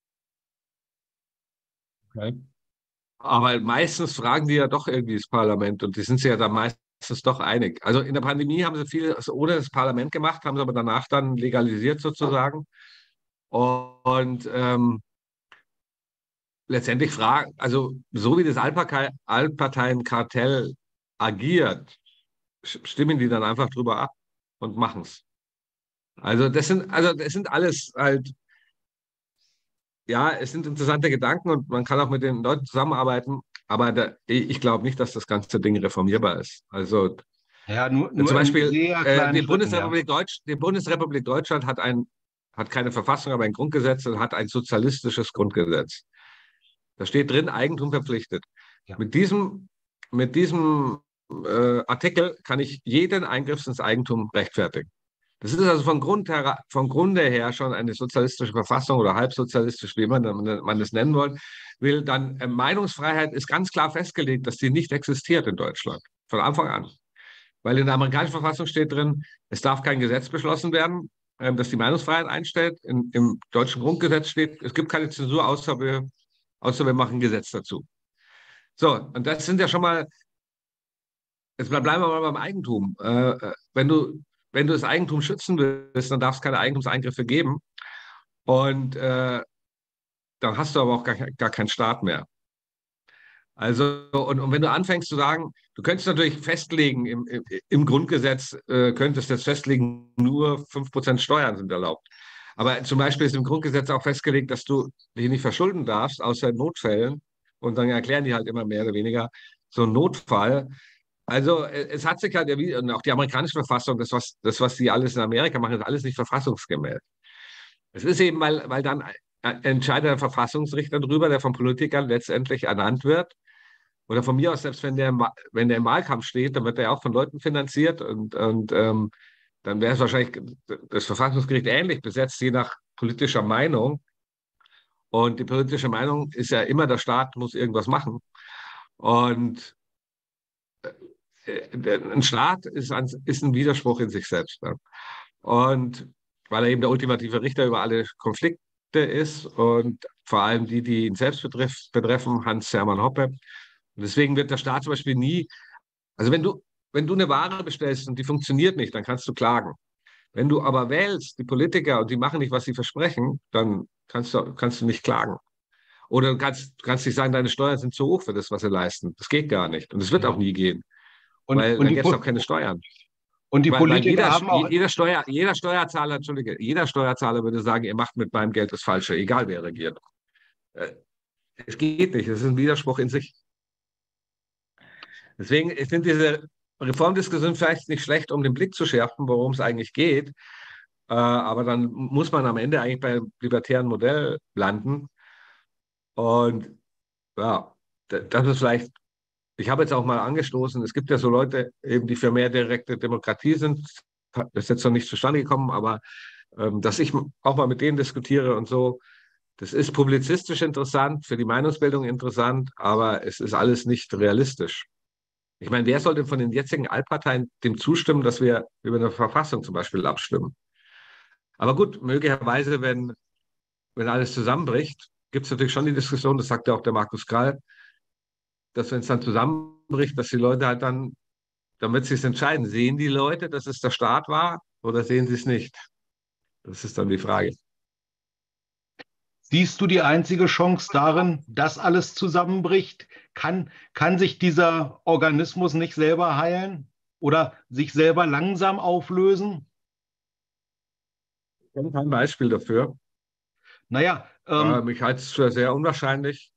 Okay. Aber meistens fragen die ja doch irgendwie das Parlament und die sind sich ja da meistens doch einig. Also in der Pandemie haben sie viel ohne das Parlament gemacht, haben sie aber danach dann legalisiert sozusagen. Und letztendlich fragen, also so wie das Altparteienkartell agiert, stimmen die dann einfach drüber ab und machen es. Also das sind alles halt, ja, es sind interessante Gedanken und man kann auch mit den Leuten zusammenarbeiten, aber ich glaube nicht, dass das ganze Ding reformierbar ist. Also ja, nur zum Beispiel die Die Bundesrepublik Deutschland hat keine Verfassung, aber ein Grundgesetz und hat ein sozialistisches Grundgesetz. Da steht drin, Eigentum verpflichtet. Ja. Mit diesem Artikel kann ich jeden Eingriff ins Eigentum rechtfertigen. Das ist also vom Grunde her schon eine sozialistische Verfassung oder halbsozialistisch, wie man es nennen will. Dann Meinungsfreiheit ist ganz klar festgelegt, dass die nicht existiert in Deutschland. Von Anfang an. Weil in der amerikanischen Verfassung steht drin, es darf kein Gesetz beschlossen werden, das die Meinungsfreiheit einstellt. Im deutschen Grundgesetz steht, es gibt keine Zensur, außer wir machen ein Gesetz dazu. So, und das sind ja schon mal, jetzt bleiben wir mal beim Eigentum. Wenn du das Eigentum schützen willst, dann darf es keine Eigentumseingriffe geben. Und dann hast du aber auch gar keinen Staat mehr. Also, und wenn du anfängst zu sagen, du könntest natürlich festlegen, im Grundgesetz könntest du jetzt festlegen, nur 5% Steuern sind erlaubt. Aber zum Beispiel ist im Grundgesetz auch festgelegt, dass du dich nicht verschulden darfst, außer in Notfällen. Und dann erklären die halt immer mehr oder weniger so einen Notfall. Also es hat sich halt, und auch die amerikanische Verfassung, was die alles in Amerika machen, ist alles nicht verfassungsgemäß. Es ist eben, weil dann entscheidet der Verfassungsrichter darüber, der von Politikern letztendlich ernannt wird. Oder von mir aus, selbst wenn der im Wahlkampf steht, dann wird er auch von Leuten finanziert und dann wäre es wahrscheinlich das Verfassungsgericht ähnlich besetzt, je nach politischer Meinung. Und die politische Meinung ist ja immer, der Staat muss irgendwas machen. Und ein Staat ist ein Widerspruch in sich selbst. Ne? Und weil er eben der ultimative Richter über alle Konflikte ist und vor allem die ihn selbst betreffen, Hans-Hermann Hoppe. Und deswegen wird der Staat zum Beispiel nie, also wenn du eine Ware bestellst und die funktioniert nicht, dann kannst du klagen. Wenn du aber wählst, die Politiker, und die machen nicht, was sie versprechen, dann kannst du nicht klagen. Oder du kannst nicht sagen, deine Steuern sind zu hoch für das, was sie leisten. Das geht gar nicht. Und es wird auch Ja. nie gehen, Und, weil und, dann die, gäbe es auch keine Steuern. und die Weil Politiker haben auch, jeder Steuerzahler, Entschuldige, jeder Steuerzahler würde sagen, ihr macht mit meinem Geld das Falsche, egal wer regiert. Äh, Es geht nicht, es ist ein Widerspruch in sich. Deswegen, ich finde diese Reformdiskussion vielleicht nicht schlecht, um den Blick zu schärfen, worum es eigentlich geht. Aber dann muss man am Ende eigentlich beim libertären Modell landen. Und ja, das ist vielleicht, ich habe jetzt auch mal angestoßen, es gibt ja so Leute eben, die für mehr direkte Demokratie sind. Das ist jetzt noch nicht zustande gekommen, aber dass ich auch mal mit denen diskutiere und so, das ist publizistisch interessant, für die Meinungsbildung interessant, aber es ist alles nicht realistisch. Ich meine, wer sollte von den jetzigen Altparteien dem zustimmen, dass wir über eine Verfassung zum Beispiel abstimmen? Aber gut, möglicherweise, wenn alles zusammenbricht, gibt es natürlich schon die Diskussion, das sagt ja auch der Markus Krall, dass wenn es dann zusammenbricht, dass die Leute halt dann wird sich entscheiden. Sehen die Leute, dass es der Staat war oder sehen sie es nicht? Das ist dann die Frage. siehst du die einzige Chance darin, dass alles zusammenbricht? Kann sich dieser Organismus nicht selber heilen oder sich selber langsam auflösen? Ich kenne kein Beispiel dafür. Naja, Ich halte es für sehr unwahrscheinlich.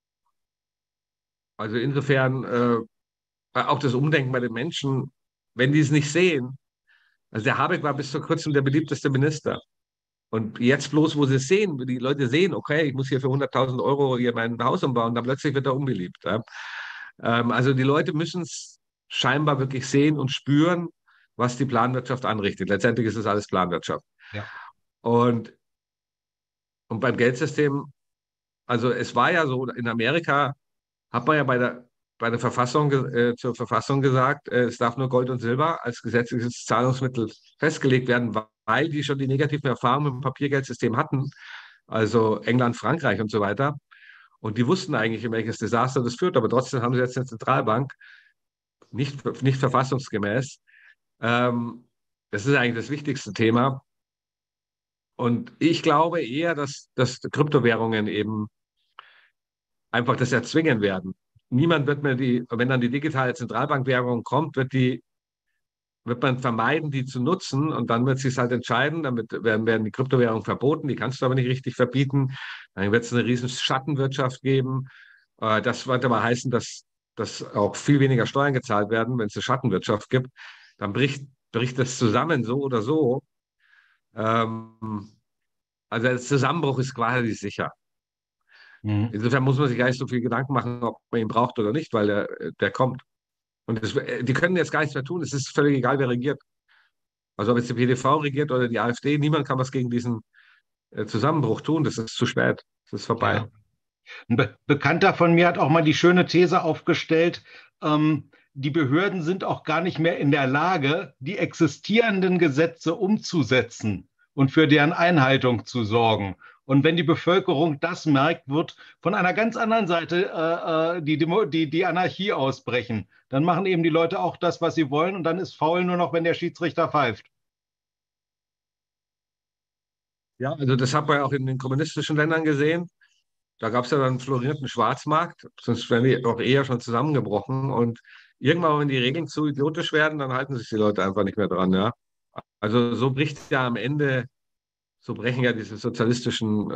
Also insofern auch das Umdenken bei den Menschen, wenn die es nicht sehen. Also der Habeck war bis vor kurzem der beliebteste Minister. Und jetzt bloß, wo sie es sehen, die Leute sehen, okay, ich muss hier für 100.000 Euro hier mein Haus umbauen, dann plötzlich wird er unbeliebt. Ja. Also die Leute müssen es scheinbar wirklich sehen und spüren, was die Planwirtschaft anrichtet. Letztendlich ist es alles Planwirtschaft. ja. Und, und beim Geldsystem, also es war ja so, in Amerika hat man ja bei der Verfassung, zur Verfassung gesagt, es darf nur Gold und Silber als gesetzliches Zahlungsmittel festgelegt werden, weil die schon die negativen Erfahrungen mit dem Papiergeldsystem hatten, also England, Frankreich und so weiter. Und die wussten eigentlich, in welches Desaster das führt, aber trotzdem haben sie jetzt eine Zentralbank, nicht verfassungsgemäß. Ähm, Das ist eigentlich das wichtigste Thema. Und ich glaube eher, dass Kryptowährungen eben einfach das erzwingen werden. Niemand wird mehr wenn dann die digitale Zentralbankwährung kommt, wird man vermeiden, die zu nutzen und dann wird es sich halt entscheiden, damit werden die Kryptowährungen verboten, die kannst du aber nicht richtig verbieten. Dann wird es eine riesen Schattenwirtschaft geben. Das wird aber heißen, dass auch viel weniger Steuern gezahlt werden, wenn es eine Schattenwirtschaft gibt. Dann bricht das zusammen, so oder so. Ähm, also der Zusammenbruch ist quasi sicher. Mhm. Insofern muss man sich gar nicht so viel Gedanken machen, ob man ihn braucht oder nicht, weil der kommt. Und die können jetzt gar nichts mehr tun. Es ist völlig egal, wer regiert. Also ob jetzt die PDV regiert oder die AfD, niemand kann was gegen diesen Zusammenbruch tun. Das ist zu spät. Das ist vorbei. Ja. Ein Bekannter von mir hat auch mal die schöne These aufgestellt, die Behörden sind auch gar nicht mehr in der Lage, die existierenden Gesetze umzusetzen und für deren Einhaltung zu sorgen. Und wenn die Bevölkerung das merkt, wird von einer ganz anderen Seite die Anarchie ausbrechen. Dann machen eben die Leute auch das, was sie wollen, und dann ist faul nur noch, wenn der Schiedsrichter pfeift. Ja, also das hat man ja auch in den kommunistischen Ländern gesehen. Da gab es ja dann einen florierenden Schwarzmarkt, sonst wären die auch eher schon zusammengebrochen. Und irgendwann, wenn die Regeln zu idiotisch werden, dann halten sich die Leute einfach nicht mehr dran, ja. Also so bricht ja am Ende, so brechen ja diese sozialistischen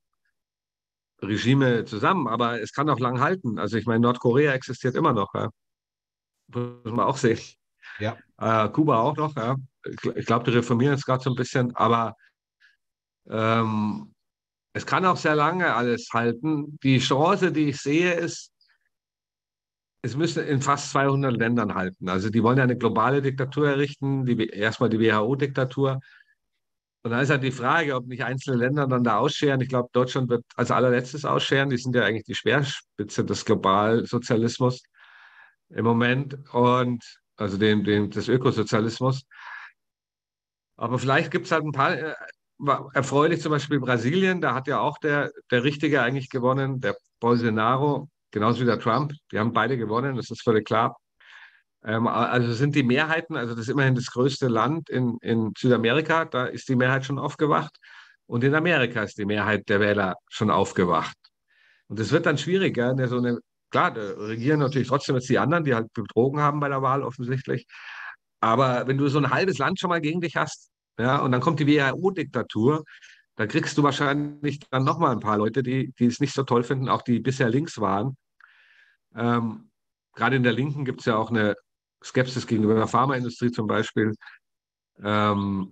Regime zusammen, aber es kann auch lang halten. Also ich meine, Nordkorea existiert immer noch, ja. Muss man auch sehen. Ja. Kuba auch noch, ja. Ich glaube, die reformieren jetzt gerade so ein bisschen, aber ähm, es kann auch sehr lange alles halten. Die Chance, die ich sehe, ist, es müsste in fast 200 Ländern halten. Also die wollen ja eine globale Diktatur errichten, erstmal die WHO-Diktatur. Und dann ist halt die Frage, ob nicht einzelne Länder dann da ausscheren. Ich glaube, Deutschland wird als allerletztes ausscheren. Die sind ja eigentlich die Speerspitze des Globalsozialismus im Moment und also des Ökosozialismus. Aber vielleicht gibt es halt ein paar, war erfreulich zum Beispiel Brasilien, da hat ja auch der Richtige eigentlich gewonnen, der Bolsonaro, genauso wie der Trump. Die haben beide gewonnen, das ist völlig klar. Also sind die Mehrheiten, also das ist immerhin das größte Land in Südamerika, da ist die Mehrheit schon aufgewacht. Und in Amerika ist die Mehrheit der Wähler schon aufgewacht. Und es wird dann schwieriger, so eine, klar, da regieren natürlich trotzdem jetzt die anderen, die halt betrogen haben bei der Wahl offensichtlich. Aber wenn du so ein halbes Land schon mal gegen dich hast, ja, und dann kommt die WHO-Diktatur, da kriegst du wahrscheinlich dann nochmal ein paar Leute, die es nicht so toll finden, auch die bisher links waren. Ähm, Gerade in der Linken gibt es ja auch eine Skepsis gegenüber der Pharmaindustrie zum Beispiel. Ähm,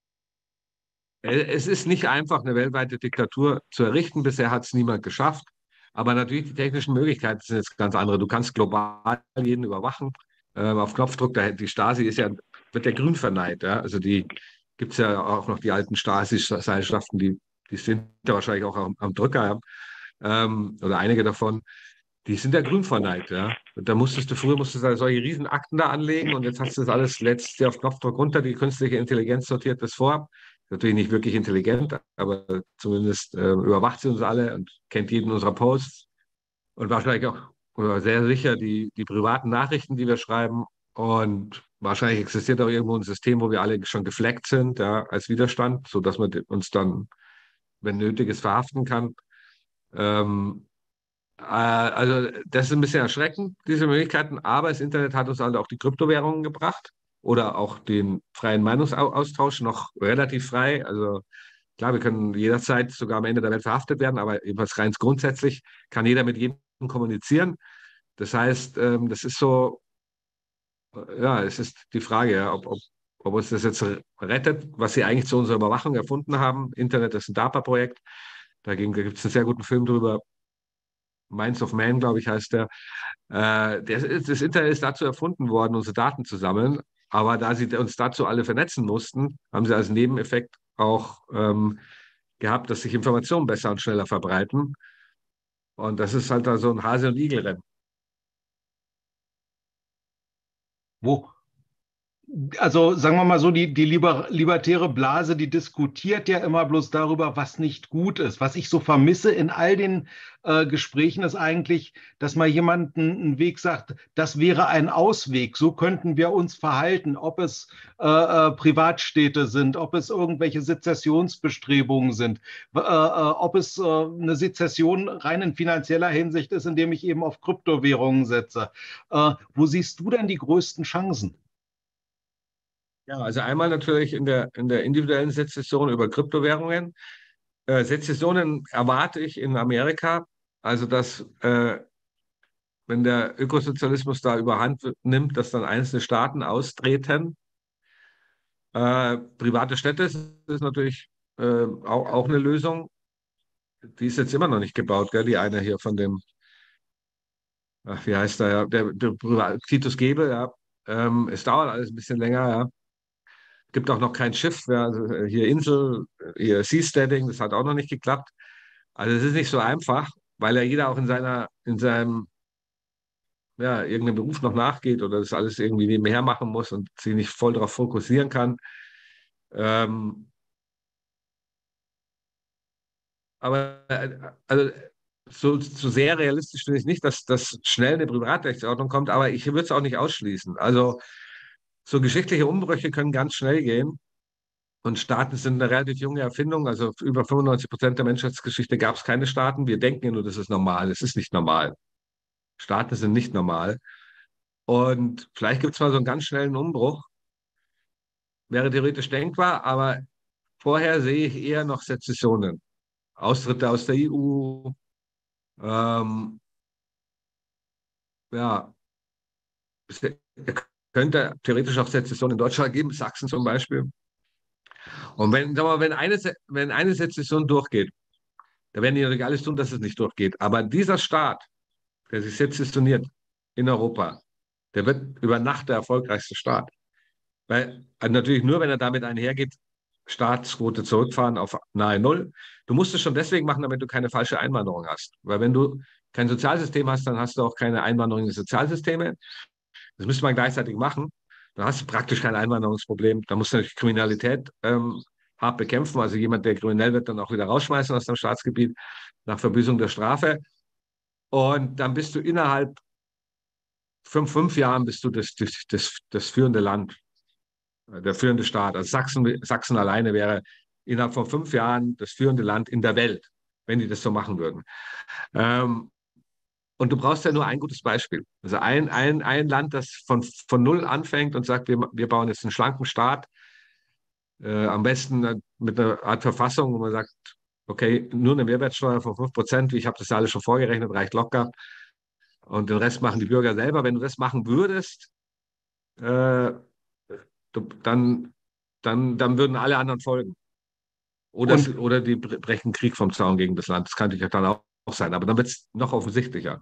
Es ist nicht einfach, eine weltweite Diktatur zu errichten. Bisher hat es niemand geschafft. Aber natürlich, die technischen Möglichkeiten sind jetzt ganz andere. Du kannst global jeden überwachen. Auf Knopfdruck, die Stasi wird ja grün verneint. Ja? Also die gibt es ja auch noch die alten Stasi-Seilschaften, die sind ja wahrscheinlich auch am Drücker, ja? Oder einige davon. Die sind ja grün verneint, ja. Und früher musstest du da solche Riesenakten da anlegen und jetzt hast du das alles letztlich auf Knopfdruck runter. Die künstliche Intelligenz sortiert das vor. Natürlich nicht wirklich intelligent, aber zumindest überwacht sie uns alle und kennt jeden unserer Posts und wahrscheinlich auch oder sehr sicher die privaten Nachrichten, die wir schreiben. Und wahrscheinlich existiert auch irgendwo ein System, wo wir alle schon gefleckt sind, ja, als Widerstand, sodass man uns dann, wenn nötig ist, verhaften kann. Ähm, also das ist ein bisschen erschreckend, diese Möglichkeiten, aber das Internet hat uns halt auch die Kryptowährungen gebracht oder auch den freien Meinungsaustausch noch relativ frei. Also klar, wir können jederzeit sogar am Ende der Welt verhaftet werden, aber jedenfalls rein grundsätzlich kann jeder mit jedem kommunizieren. Das heißt, das ist so, ja, es ist die Frage, ja, ob uns das jetzt rettet, was sie eigentlich zu unserer Überwachung erfunden haben. Internet ist ein DARPA-Projekt. Da gibt es einen sehr guten Film drüber, Minds of Man, glaube ich, heißt der. Das Internet ist dazu erfunden worden, unsere Daten zu sammeln. Aber da sie uns dazu alle vernetzen mussten, haben sie als Nebeneffekt auch gehabt, dass sich Informationen besser und schneller verbreiten. Und das ist halt da so ein Hase- und Igel-Rennen. Wo, Also sagen wir mal so, die libertäre Blase, die diskutiert ja immer bloß darüber, was nicht gut ist. Was ich so vermisse in all den Gesprächen ist eigentlich, dass mal jemand einen Weg sagt, das wäre ein Ausweg, so könnten wir uns verhalten, ob es Privatstädte sind, ob es irgendwelche Sezessionsbestrebungen sind, ob es eine Sezession rein in finanzieller Hinsicht ist, indem ich eben auf Kryptowährungen setze. Wo siehst du denn die größten Chancen? Ja, also einmal natürlich in der individuellen Sezession über Kryptowährungen. Sezessionen erwarte ich in Amerika, also dass wenn der Ökosozialismus da überhand nimmt, dass dann einzelne Staaten austreten. Private Städte ist natürlich auch eine Lösung. Die ist jetzt immer noch nicht gebaut, gell? Die eine hier von dem, ach, wie heißt der, ja, Titus Gebel, ja. Es dauert alles ein bisschen länger, ja. Gibt auch noch kein Schiff, ja. Also hier hier Seasteading, das hat auch noch nicht geklappt. Also es ist nicht so einfach, weil ja jeder auch in seinem, ja, irgendeinem Beruf noch nachgeht oder das alles irgendwie nebenher machen muss und sich nicht voll darauf fokussieren kann. Ähm, Aber also, so sehr realistisch finde ich nicht, dass das schnell eine Privatrechtsordnung kommt, aber ich würde es auch nicht ausschließen. Also so geschichtliche Umbrüche können ganz schnell gehen. Und Staaten sind eine relativ junge Erfindung. Also über 95% der Menschheitsgeschichte gab es keine Staaten. Wir denken ja nur, das ist normal. Es ist nicht normal. Staaten sind nicht normal. Und vielleicht gibt es mal so einen ganz schnellen Umbruch. Wäre theoretisch denkbar, aber vorher sehe ich eher noch Sezessionen. Austritte aus der EU, ähm, ja, es könnte theoretisch auch Sezession in Deutschland geben, Sachsen zum Beispiel. Und wenn, sag mal, wenn eine Sezession durchgeht, da werden die natürlich alles tun, dass es nicht durchgeht. Aber dieser Staat, der sich sezessioniert in Europa, der wird über Nacht der erfolgreichste Staat. Weil natürlich nur, wenn er damit einhergeht, Staatsquote zurückfahren auf nahe Null. Du musst es schon deswegen machen, damit du keine falsche Einwanderung hast. Weil wenn du kein Sozialsystem hast, dann hast du auch keine Einwanderung in die Sozialsysteme. Das müsste man gleichzeitig machen. Dann hast du praktisch kein Einwanderungsproblem. Da musst du natürlich Kriminalität hart bekämpfen. Also jemand, der kriminell wird, dann auch wieder rausschmeißen aus dem Staatsgebiet nach Verbüßung der Strafe. Und dann bist du innerhalb fünf Jahren bist du das führende Land, der führende Staat. Also Sachsen alleine wäre innerhalb von 5 Jahren das führende Land in der Welt, wenn die das so machen würden. Ähm, und du brauchst ja nur ein gutes Beispiel. Also ein Land, das von Null anfängt und sagt, wir bauen jetzt einen schlanken Staat, am besten mit einer Art Verfassung, wo man sagt, okay, nur eine Mehrwertsteuer von 5%, ich habe das ja alles schon vorgerechnet, reicht locker. Und den Rest machen die Bürger selber. Wenn du das machen würdest, äh, dann, dann würden alle anderen folgen. Und, Oder die brechen Krieg vom Zaun gegen das Land. Das kann natürlich dann auch sein, aber dann wird es noch offensichtlicher.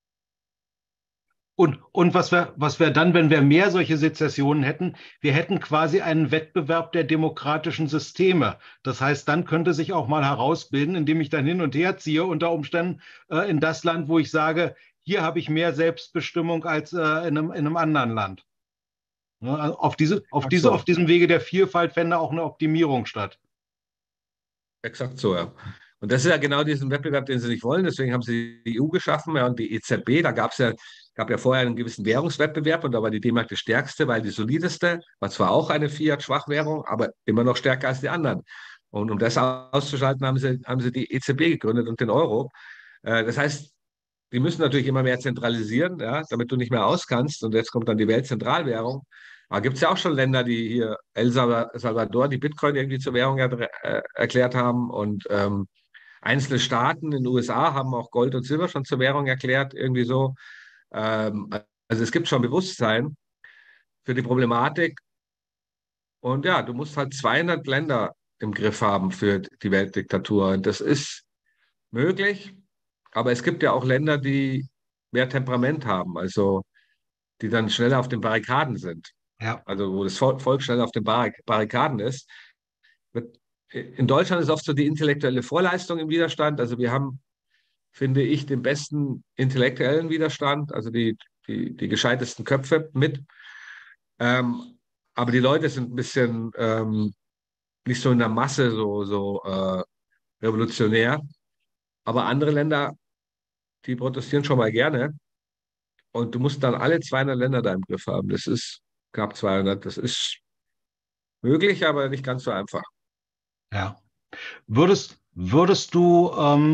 und was wär dann, wenn wir mehr solche Sezessionen hätten? Wir hätten quasi einen Wettbewerb der demokratischen Systeme. Das heißt, dann könnte sich auch mal herausbilden, indem ich dann hin und her ziehe, unter Umständen in das Land, wo ich sage, hier habe ich mehr Selbstbestimmung als in einem anderen Land. Ne? Also Ach so. auf diesem Wege der Vielfalt fände auch eine Optimierung statt. Exakt so, ja. Und das ist ja genau diesen Wettbewerb, den sie nicht wollen. Deswegen haben sie die EU geschaffen, ja, und die EZB. Gab ja vorher einen gewissen Währungswettbewerb und da war die D-Mark die stärkste, weil die solideste, war zwar auch eine Fiat-Schwachwährung, aber immer noch stärker als die anderen. Und um das auszuschalten, haben sie die EZB gegründet und den Euro. Das heißt, die müssen natürlich immer mehr zentralisieren, ja, damit du nicht mehr auskannst. Und jetzt kommt dann die Weltzentralwährung. Da gibt es ja auch schon Länder, die hier Salvador, die Bitcoin irgendwie zur Währung erklärt haben. Und einzelne Staaten in den USA haben auch Gold und Silber schon zur Währung erklärt, irgendwie so. Also es gibt schon Bewusstsein für die Problematik. Und ja, du musst halt 200 Länder im Griff haben für die Weltdiktatur. Und das ist möglich, aber es gibt ja auch Länder, die mehr Temperament haben, also die dann schneller auf den Barrikaden sind. Ja. Also wo das Volk schneller auf den Barrikaden ist. In Deutschland ist oft so die intellektuelle Vorleistung im Widerstand. Also wir haben, finde ich, den besten intellektuellen Widerstand, also die gescheitesten Köpfe mit. Ähm, aber die Leute sind ein bisschen nicht so in der Masse so revolutionär. Aber andere Länder, die protestieren schon mal gerne. Und du musst dann alle 200 Länder da im Griff haben. Das ist knapp 200. Das ist möglich, aber nicht ganz so einfach. Ja. Würdest du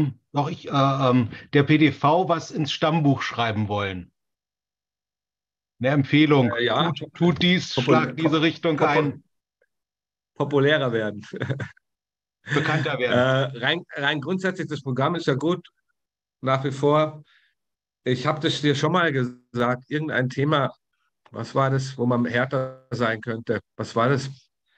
der PDV was ins Stammbuch schreiben wollen? Eine Empfehlung. Ja, Tut dies, popul schlag diese Richtung ein, populärer werden. bekannter werden. Rein grundsätzlich, das Programm ist ja gut, nach wie vor. Ich habe das dir schon mal gesagt, irgendein Thema, was war das, wo man härter sein könnte? Was war das?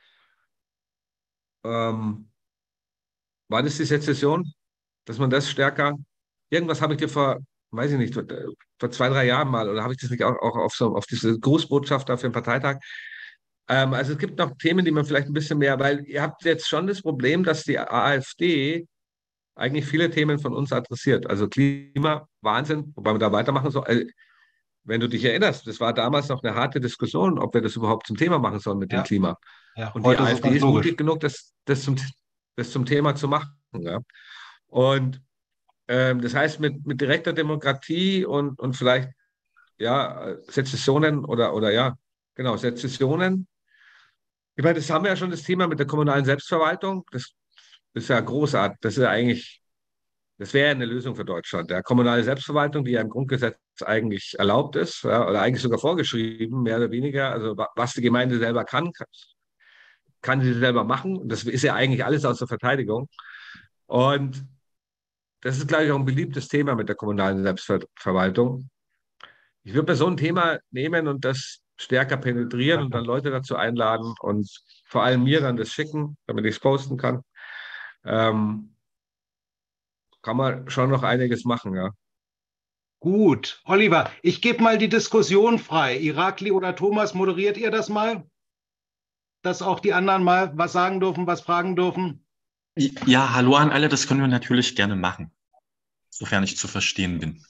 Ähm, War das die Sezession, dass man das stärker, irgendwas habe ich dir weiß ich nicht, vor 2, 3 Jahren mal, oder habe ich das nicht auch auf diese Grußbotschaft da für den Parteitag? Also es gibt noch Themen, die man vielleicht ein bisschen mehr, weil ihr habt jetzt schon das Problem, dass die AfD eigentlich viele Themen von uns adressiert. Also Klima, Wahnsinn, wobei man da weitermachen soll. Wenn du dich erinnerst, das war damals noch eine harte Diskussion, ob wir das überhaupt zum Thema machen sollen mit dem Ja, Klima. ja, Und die heute ist es AfD ganz ist mutig logisch. genug, das zum Thema zu machen. Ja? Und das heißt, mit direkter Demokratie und vielleicht ja, Sezessionen oder ja, genau, Sezessionen. Ich meine, das haben wir ja schon das Thema mit der kommunalen Selbstverwaltung. Das ist ja großartig. Das ist ja eigentlich, das wäre ja eine Lösung für Deutschland. Der kommunale Selbstverwaltung, die ja im Grundgesetz eigentlich erlaubt ist, ja, oder eigentlich sogar vorgeschrieben, mehr oder weniger. Also was die Gemeinde selber kann sie selber machen. Und das ist ja eigentlich alles aus der Verteidigung. Und das ist, glaube ich, auch ein beliebtes Thema mit der kommunalen Selbstverwaltung. Ich würde mir so ein Thema nehmen und das stärker penetrieren und dann Leute dazu einladen und vor allem mir dann das schicken, damit ich es posten kann. Ähm, kann man schon noch einiges machen, ja. Gut, Oliver, ich gebe mal die Diskussion frei. Irakli oder Thomas, moderiert ihr das mal? Dass auch die anderen mal was sagen dürfen, was fragen dürfen? Ja, hallo an alle, das können wir natürlich gerne machen, sofern ich zu verstehen bin.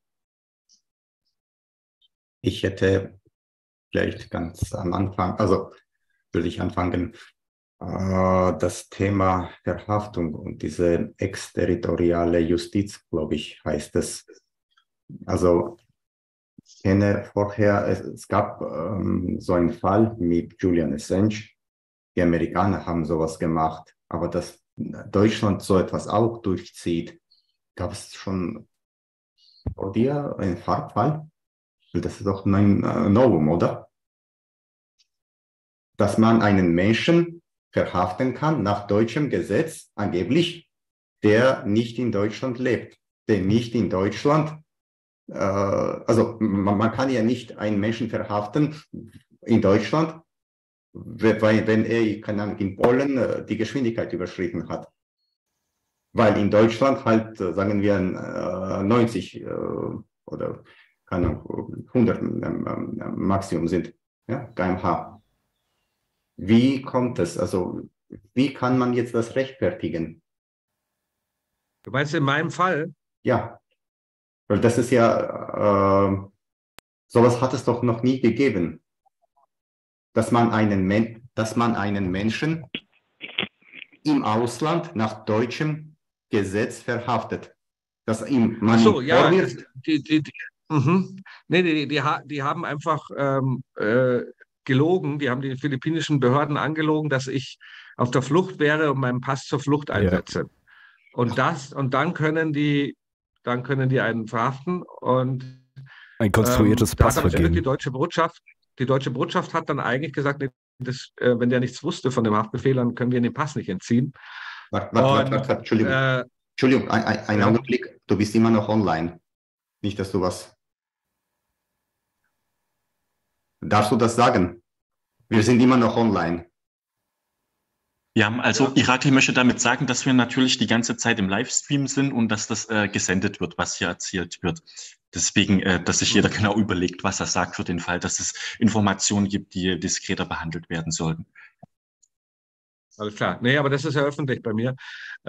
Ich hätte vielleicht ganz am Anfang, also würde ich anfangen, das Thema Verhaftung und diese exterritoriale Justiz, glaube ich, heißt es. Also ich kenne vorher, es gab so einen Fall mit Julian Assange. Die Amerikaner haben sowas gemacht, aber dass Deutschland so etwas auch durchzieht, gab es schon vor dir einen Fall? Das ist doch ein Novum, oder? Dass man einen Menschen verhaften kann nach deutschem Gesetz, angeblich, der nicht in Deutschland lebt, der nicht in Deutschland, also man kann ja nicht einen Menschen verhaften in Deutschland, wenn er, keine Ahnung, in Polen die Geschwindigkeit überschritten hat. Weil in Deutschland halt, sagen wir, 90 oder keine Ahnung, 100 Maximum sind, ja, km/h. Wie kommt es? Also, wie kann man jetzt das rechtfertigen? Du meinst in meinem Fall? Ja, weil das ist ja, sowas hat es doch noch nie gegeben, dass man einen Menschen im Ausland nach deutschem Gesetz verhaftet. Dass ihm Ach man ihm so, ja, vorwirft. Nee, die haben einfach gelogen. Die haben die philippinischen Behörden angelogen, dass ich auf der Flucht wäre und meinen Pass zur Flucht einsetze. Und dann können die einen verhaften. Und Ein konstruiertes da hat aber zum Glück Passvergehen. Die deutsche Botschaft hat dann eigentlich gesagt, nee, wenn der nichts wusste von dem Haftbefehl, dann können wir ihm den Pass nicht entziehen. Warte, Entschuldigung. Entschuldigung, ein Ja. Augenblick. Du bist immer noch online. Nicht, dass du was. Darfst du das sagen? Wir sind immer noch online. Ja, also Irakli möchte damit sagen, dass wir natürlich die ganze Zeit im Livestream sind und dass das gesendet wird, was hier erzählt wird. Deswegen, dass sich jeder genau überlegt, was er sagt für den Fall, dass es Informationen gibt, die diskreter behandelt werden sollten. Alles klar. Nee, aber das ist ja öffentlich bei mir.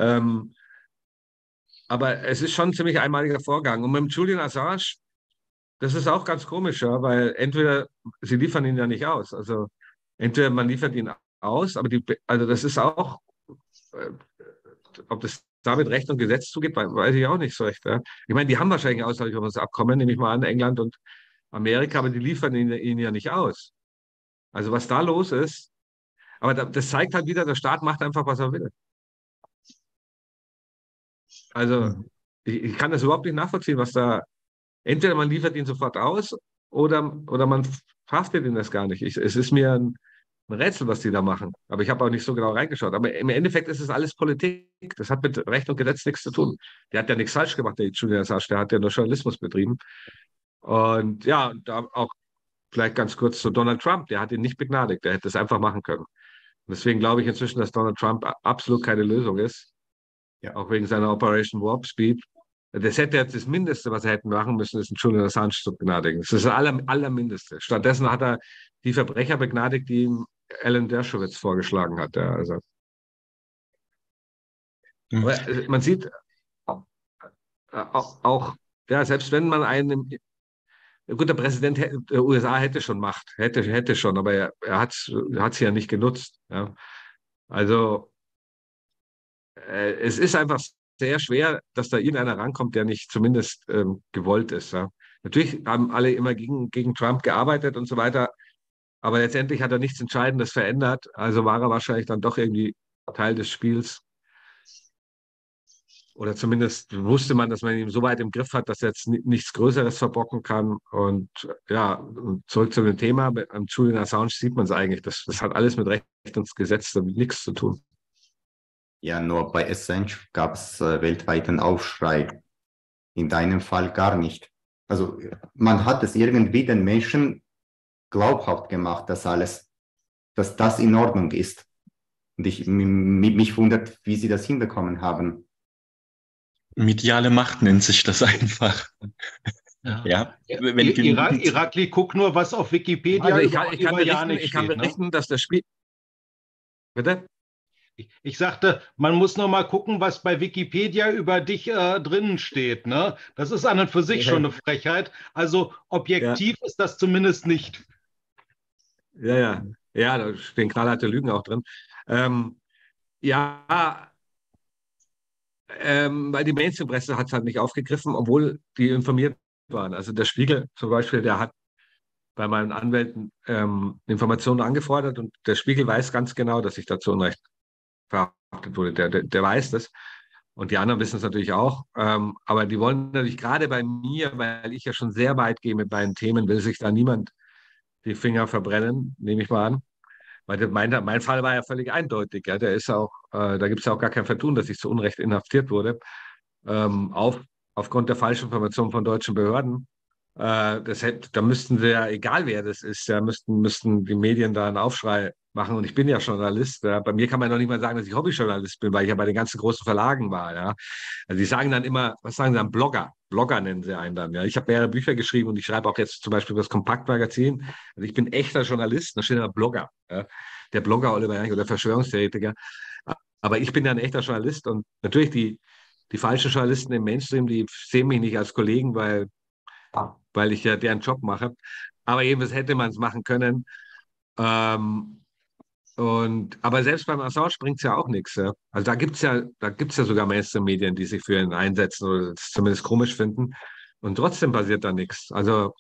Aber es ist schon ein ziemlich einmaliger Vorgang. Und mit dem Julian Assange, das ist auch ganz komisch, ja, weil entweder sie liefern ihn ja nicht aus. Also entweder man liefert ihn aus, aber also das ist auch, äh, ob das damit Recht und Gesetz zugeht, weiß ich auch nicht so recht. Ja. Ich meine, die haben wahrscheinlich ein Ausläuferungsabkommen, nehme ich mal an, England und Amerika, aber die liefern ihn ja nicht aus. Also was da los ist, aber das zeigt halt wieder, der Staat macht einfach, was er will. Also ich kann das überhaupt nicht nachvollziehen, was da, entweder man liefert ihn sofort aus oder man verhaftet ihn das gar nicht. Es ist mir ein Rätsel, was die da machen. Aber ich habe auch nicht so genau reingeschaut. Aber im Endeffekt ist es alles Politik. Das hat mit Recht und Gesetz nichts zu tun. Der hat ja nichts falsch gemacht, der Julian Assange. Der hat ja nur Journalismus betrieben. Und ja, da auch vielleicht ganz kurz zu Donald Trump. Der hat ihn nicht begnadigt. Der hätte es einfach machen können. Und deswegen glaube ich inzwischen, dass Donald Trump absolut keine Lösung ist. Ja. Auch wegen seiner Operation Warp Speed. Das hätte jetzt das Mindeste, was er hätten machen müssen, ist einen Julian Assange zu begnadigen. Das ist das Allermindeste. Stattdessen hat er die Verbrecher begnadigt, die ihm Alan Dershowitz vorgeschlagen hat. Ja, also. Aber man sieht auch, ja, selbst wenn man einen, gut, der Präsident der USA hätte schon Macht, hätte schon, aber er hat sie ja nicht genutzt. Ja. Also es ist einfach sehr schwer, dass da irgendeiner rankommt, der nicht zumindest gewollt ist. Ja. Natürlich haben alle immer gegen Trump gearbeitet und so weiter, aber letztendlich hat er nichts Entscheidendes verändert. Also war er wahrscheinlich dann doch irgendwie Teil des Spiels. Oder zumindest wusste man, dass man ihn so weit im Griff hat, dass er jetzt nichts Größeres verbocken kann. Und ja, zurück zu dem Thema, am Julian Assange sieht man es eigentlich. Das hat alles mit Recht und Gesetz damit nichts zu tun. Ja, nur bei Assange gab es weltweiten Aufschrei. In deinem Fall gar nicht. Also man hat es irgendwie den Menschen glaubhaft gemacht, dass das in Ordnung ist. Und mich wundert, wie sie das hinbekommen haben. Mediale Macht nennt sich das einfach. Ja, Irakli, guck nur, was auf Wikipedia also ich kann berichten, dass das Spiel... Bitte? Ich sagte, man muss noch mal gucken, was bei Wikipedia über dich drinnen steht. Ne? Das ist an und für sich schon eine Frechheit. Also objektiv ist das zumindest nicht. Ja, da stehen knallharte Lügen auch drin. Weil die Mainstream-Presse hat es halt nicht aufgegriffen, obwohl die informiert waren. Also der Spiegel zum Beispiel, der hat bei meinen Anwälten Informationen angefordert und der Spiegel weiß ganz genau, dass ich da zu Unrecht verhaftet wurde. Der weiß das. Und die anderen wissen es natürlich auch. Aber die wollen natürlich gerade bei mir, weil ich ja schon sehr weit gehe mit meinen Themen, will sich da niemand die Finger verbrennen, nehme ich mal an. Weil mein Fall war ja völlig eindeutig. Ja. Da gibt es ja auch gar kein Vertun, dass ich zu Unrecht inhaftiert wurde. Aufgrund der falschen Informationen von deutschen Behörden. Da müssten sie ja, egal wer das ist, ja, müssten die Medien da einen Aufschrei machen. Und ich bin ja Journalist. Ja. Bei mir kann man noch nicht mal sagen, dass ich Hobbyjournalist bin, weil ich ja bei den ganzen großen Verlagen war. Ja. Also die sagen dann immer, was sagen sie dann? Blogger. Blogger nennen sie einen dann. Ja. Ich habe mehrere Bücher geschrieben und ich schreibe auch jetzt zum Beispiel das Kompaktmagazin. Also ich bin echter Journalist, da steht immer Blogger. Ja. Der Blogger Oliver Janich oder Verschwörungstheoretiker. Aber ich bin ja ein echter Journalist und natürlich die falschen Journalisten im Mainstream, die sehen mich nicht als Kollegen, weil ich ja deren Job mache. Aber jedenfalls hätte man es machen können. Aber selbst beim Assange bringt es ja auch nichts. Ja? Also da gibt's ja sogar Mainstream-Medien, die sich für ihn einsetzen oder das zumindest komisch finden. Und trotzdem passiert da nichts. Also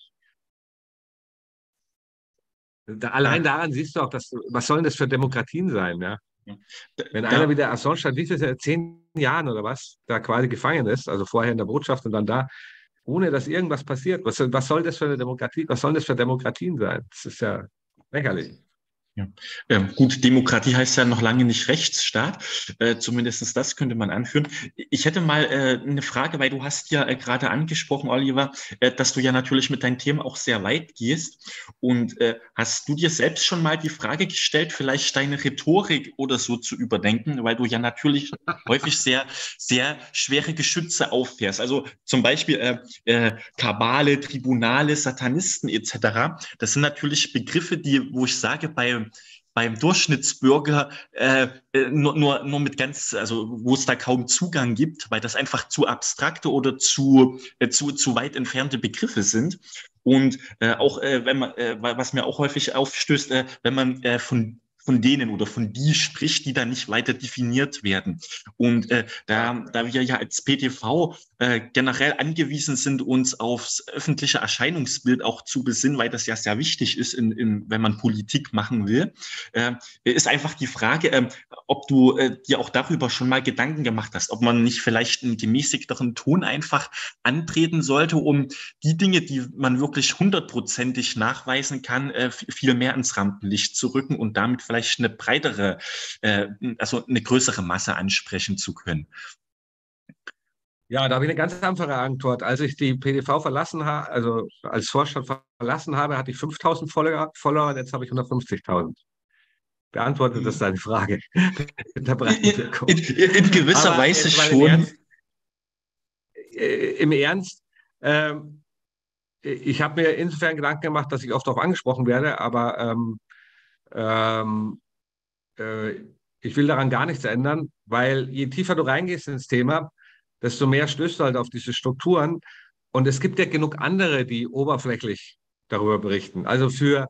allein daran siehst du auch, was sollen das für Demokratien sein, ja? Wenn einer wie der Assange seit 10 Jahren oder was, da quasi gefangen ist, also vorher in der Botschaft und dann da, ohne dass irgendwas passiert, was soll das für eine Demokratie, was sollen das für Demokratien sein? Das ist ja lächerlich. Ja. Gut, Demokratie heißt ja noch lange nicht Rechtsstaat. Zumindest das könnte man anführen. Ich hätte mal eine Frage, weil du hast ja gerade angesprochen, Oliver, dass du ja natürlich mit deinen Themen auch sehr weit gehst. Und hast du dir selbst schon mal die Frage gestellt, vielleicht deine Rhetorik oder so zu überdenken, weil du ja natürlich häufig sehr, sehr schwere Geschütze auffährst. Also zum Beispiel Kabale, Tribunale, Satanisten etc. Das sind natürlich Begriffe, wo ich sage, beim Durchschnittsbürger nur mit also wo es da kaum Zugang gibt, weil das einfach zu abstrakte oder zu weit entfernte Begriffe sind. Und wenn man, was mir auch häufig aufstößt, wenn man von denen oder von die spricht, die da nicht weiter definiert werden. Und da wir ja als PTV generell angewiesen sind, uns aufs öffentliche Erscheinungsbild auch zu besinnen, weil das ja sehr wichtig ist, wenn man Politik machen will, ist einfach die Frage, ob du dir auch darüber schon mal Gedanken gemacht hast, ob man nicht vielleicht einen gemäßigteren Ton einfach antreten sollte, um die Dinge, die man wirklich 100%ig nachweisen kann, viel mehr ins Rampenlicht zu rücken und damit vielleicht eine breitere, also eine größere Masse ansprechen zu können. Ja, da habe ich eine ganz einfache Antwort. Als ich die PDV verlassen habe, also als Vorstand verlassen habe, hatte ich 5.000 Follower und jetzt habe ich 150.000. Beantwortet das deine Frage? In gewisser Weise schon. Im Ernst, ich habe mir insofern Gedanken gemacht, dass ich oft darauf angesprochen werde, aber ich will daran gar nichts ändern, weil je tiefer du reingehst ins Thema, desto mehr stößt du halt auf diese Strukturen. Und es gibt ja genug andere, die oberflächlich darüber berichten. Also für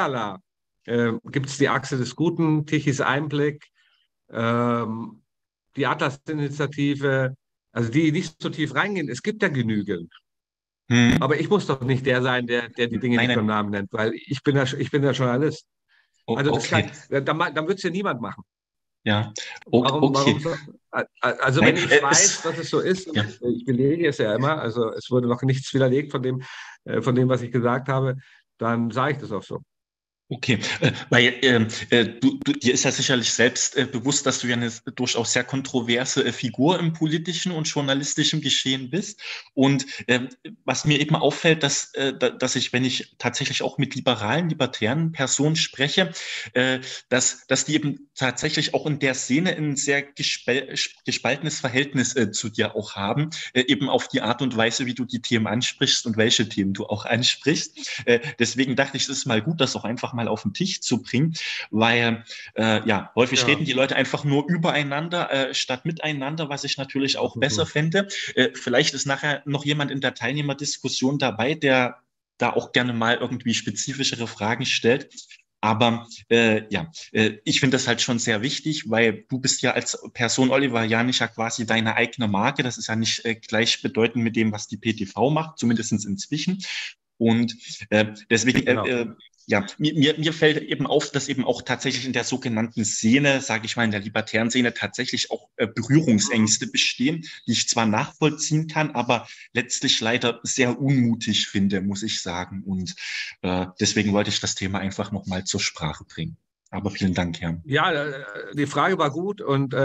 Liberalala gibt es die Achse des Guten, Tichys Einblick. die Atlas-Initiative, also die nicht so tief reingehen. Es gibt ja genügend. Aber ich muss doch nicht der sein, der die Dinge Nein, nicht beim nein. Namen nennt, weil ich bin der Journalist. Also das Okay. kann, dann wird es ja niemand machen. Ja. Warum Okay. so? Also Nein, wenn ich weiß, dass es so ist, und ja. ich belege es ja immer, also es wurde noch nichts widerlegt von dem, was ich gesagt habe, dann sage ich das auch so. Okay, weil dir ist ja sicherlich selbst bewusst, dass du ja eine durchaus sehr kontroverse Figur im politischen und journalistischen Geschehen bist. Und was mir eben auffällt, dass ich, wenn ich tatsächlich auch mit libertären Personen spreche, dass die eben tatsächlich auch in der Szene ein sehr gespaltenes Verhältnis zu dir auch haben, eben auf die Art und Weise, wie du die Themen ansprichst und welche Themen du auch ansprichst. Deswegen dachte ich, es ist mal gut, das auch einfach mal auf den Tisch zu bringen, weil ja, häufig reden die Leute einfach nur übereinander statt miteinander, was ich natürlich auch besser fände. Vielleicht ist nachher noch jemand in der Teilnehmerdiskussion dabei, der da auch gerne mal irgendwie spezifischere Fragen stellt. Aber ich finde das halt schon sehr wichtig, weil du bist ja als Person Oliver Janich ja quasi deine eigene Marke. Das ist ja nicht gleichbedeutend mit dem, was die PTV macht, zumindest inzwischen. Und deswegen, Genau. mir fällt eben auf, dass eben auch tatsächlich in der sogenannten Szene, sage ich mal, in der libertären Szene tatsächlich auch Berührungsängste bestehen, die ich zwar nachvollziehen kann, aber letztlich leider sehr unmutig finde, muss ich sagen. Und deswegen wollte ich das Thema einfach nochmal zur Sprache bringen. Aber vielen Dank, Herr. Ja, die Frage war gut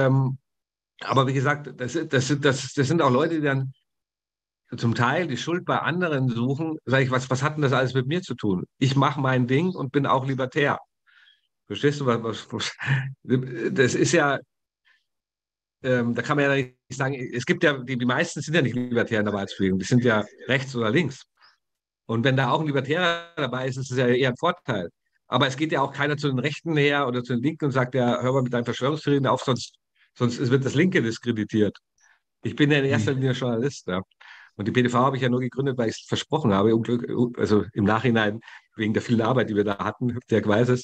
aber wie gesagt, das sind auch Leute, die dann zum Teil die Schuld bei anderen suchen. Sag ich, was hat denn das alles mit mir zu tun? Ich mache mein Ding und bin auch libertär. Verstehst du, das ist ja, da kann man ja nicht sagen, es gibt ja, die meisten sind ja nicht libertär in der Wahlbewegung, die sind ja rechts oder links. Und wenn da auch ein Libertärer dabei ist, ist es ja eher ein Vorteil. Aber es geht ja auch keiner zu den Rechten näher oder zu den Linken und sagt, ja, hör mal mit deinen Verschwörungstheorien auf, sonst wird das Linke diskreditiert. Ich bin ja in erster Linie Journalist. Ja. Und die PDV habe ich ja nur gegründet, weil ich es versprochen habe, also im Nachhinein wegen der vielen Arbeit, die wir da hatten, Dirk weiß es.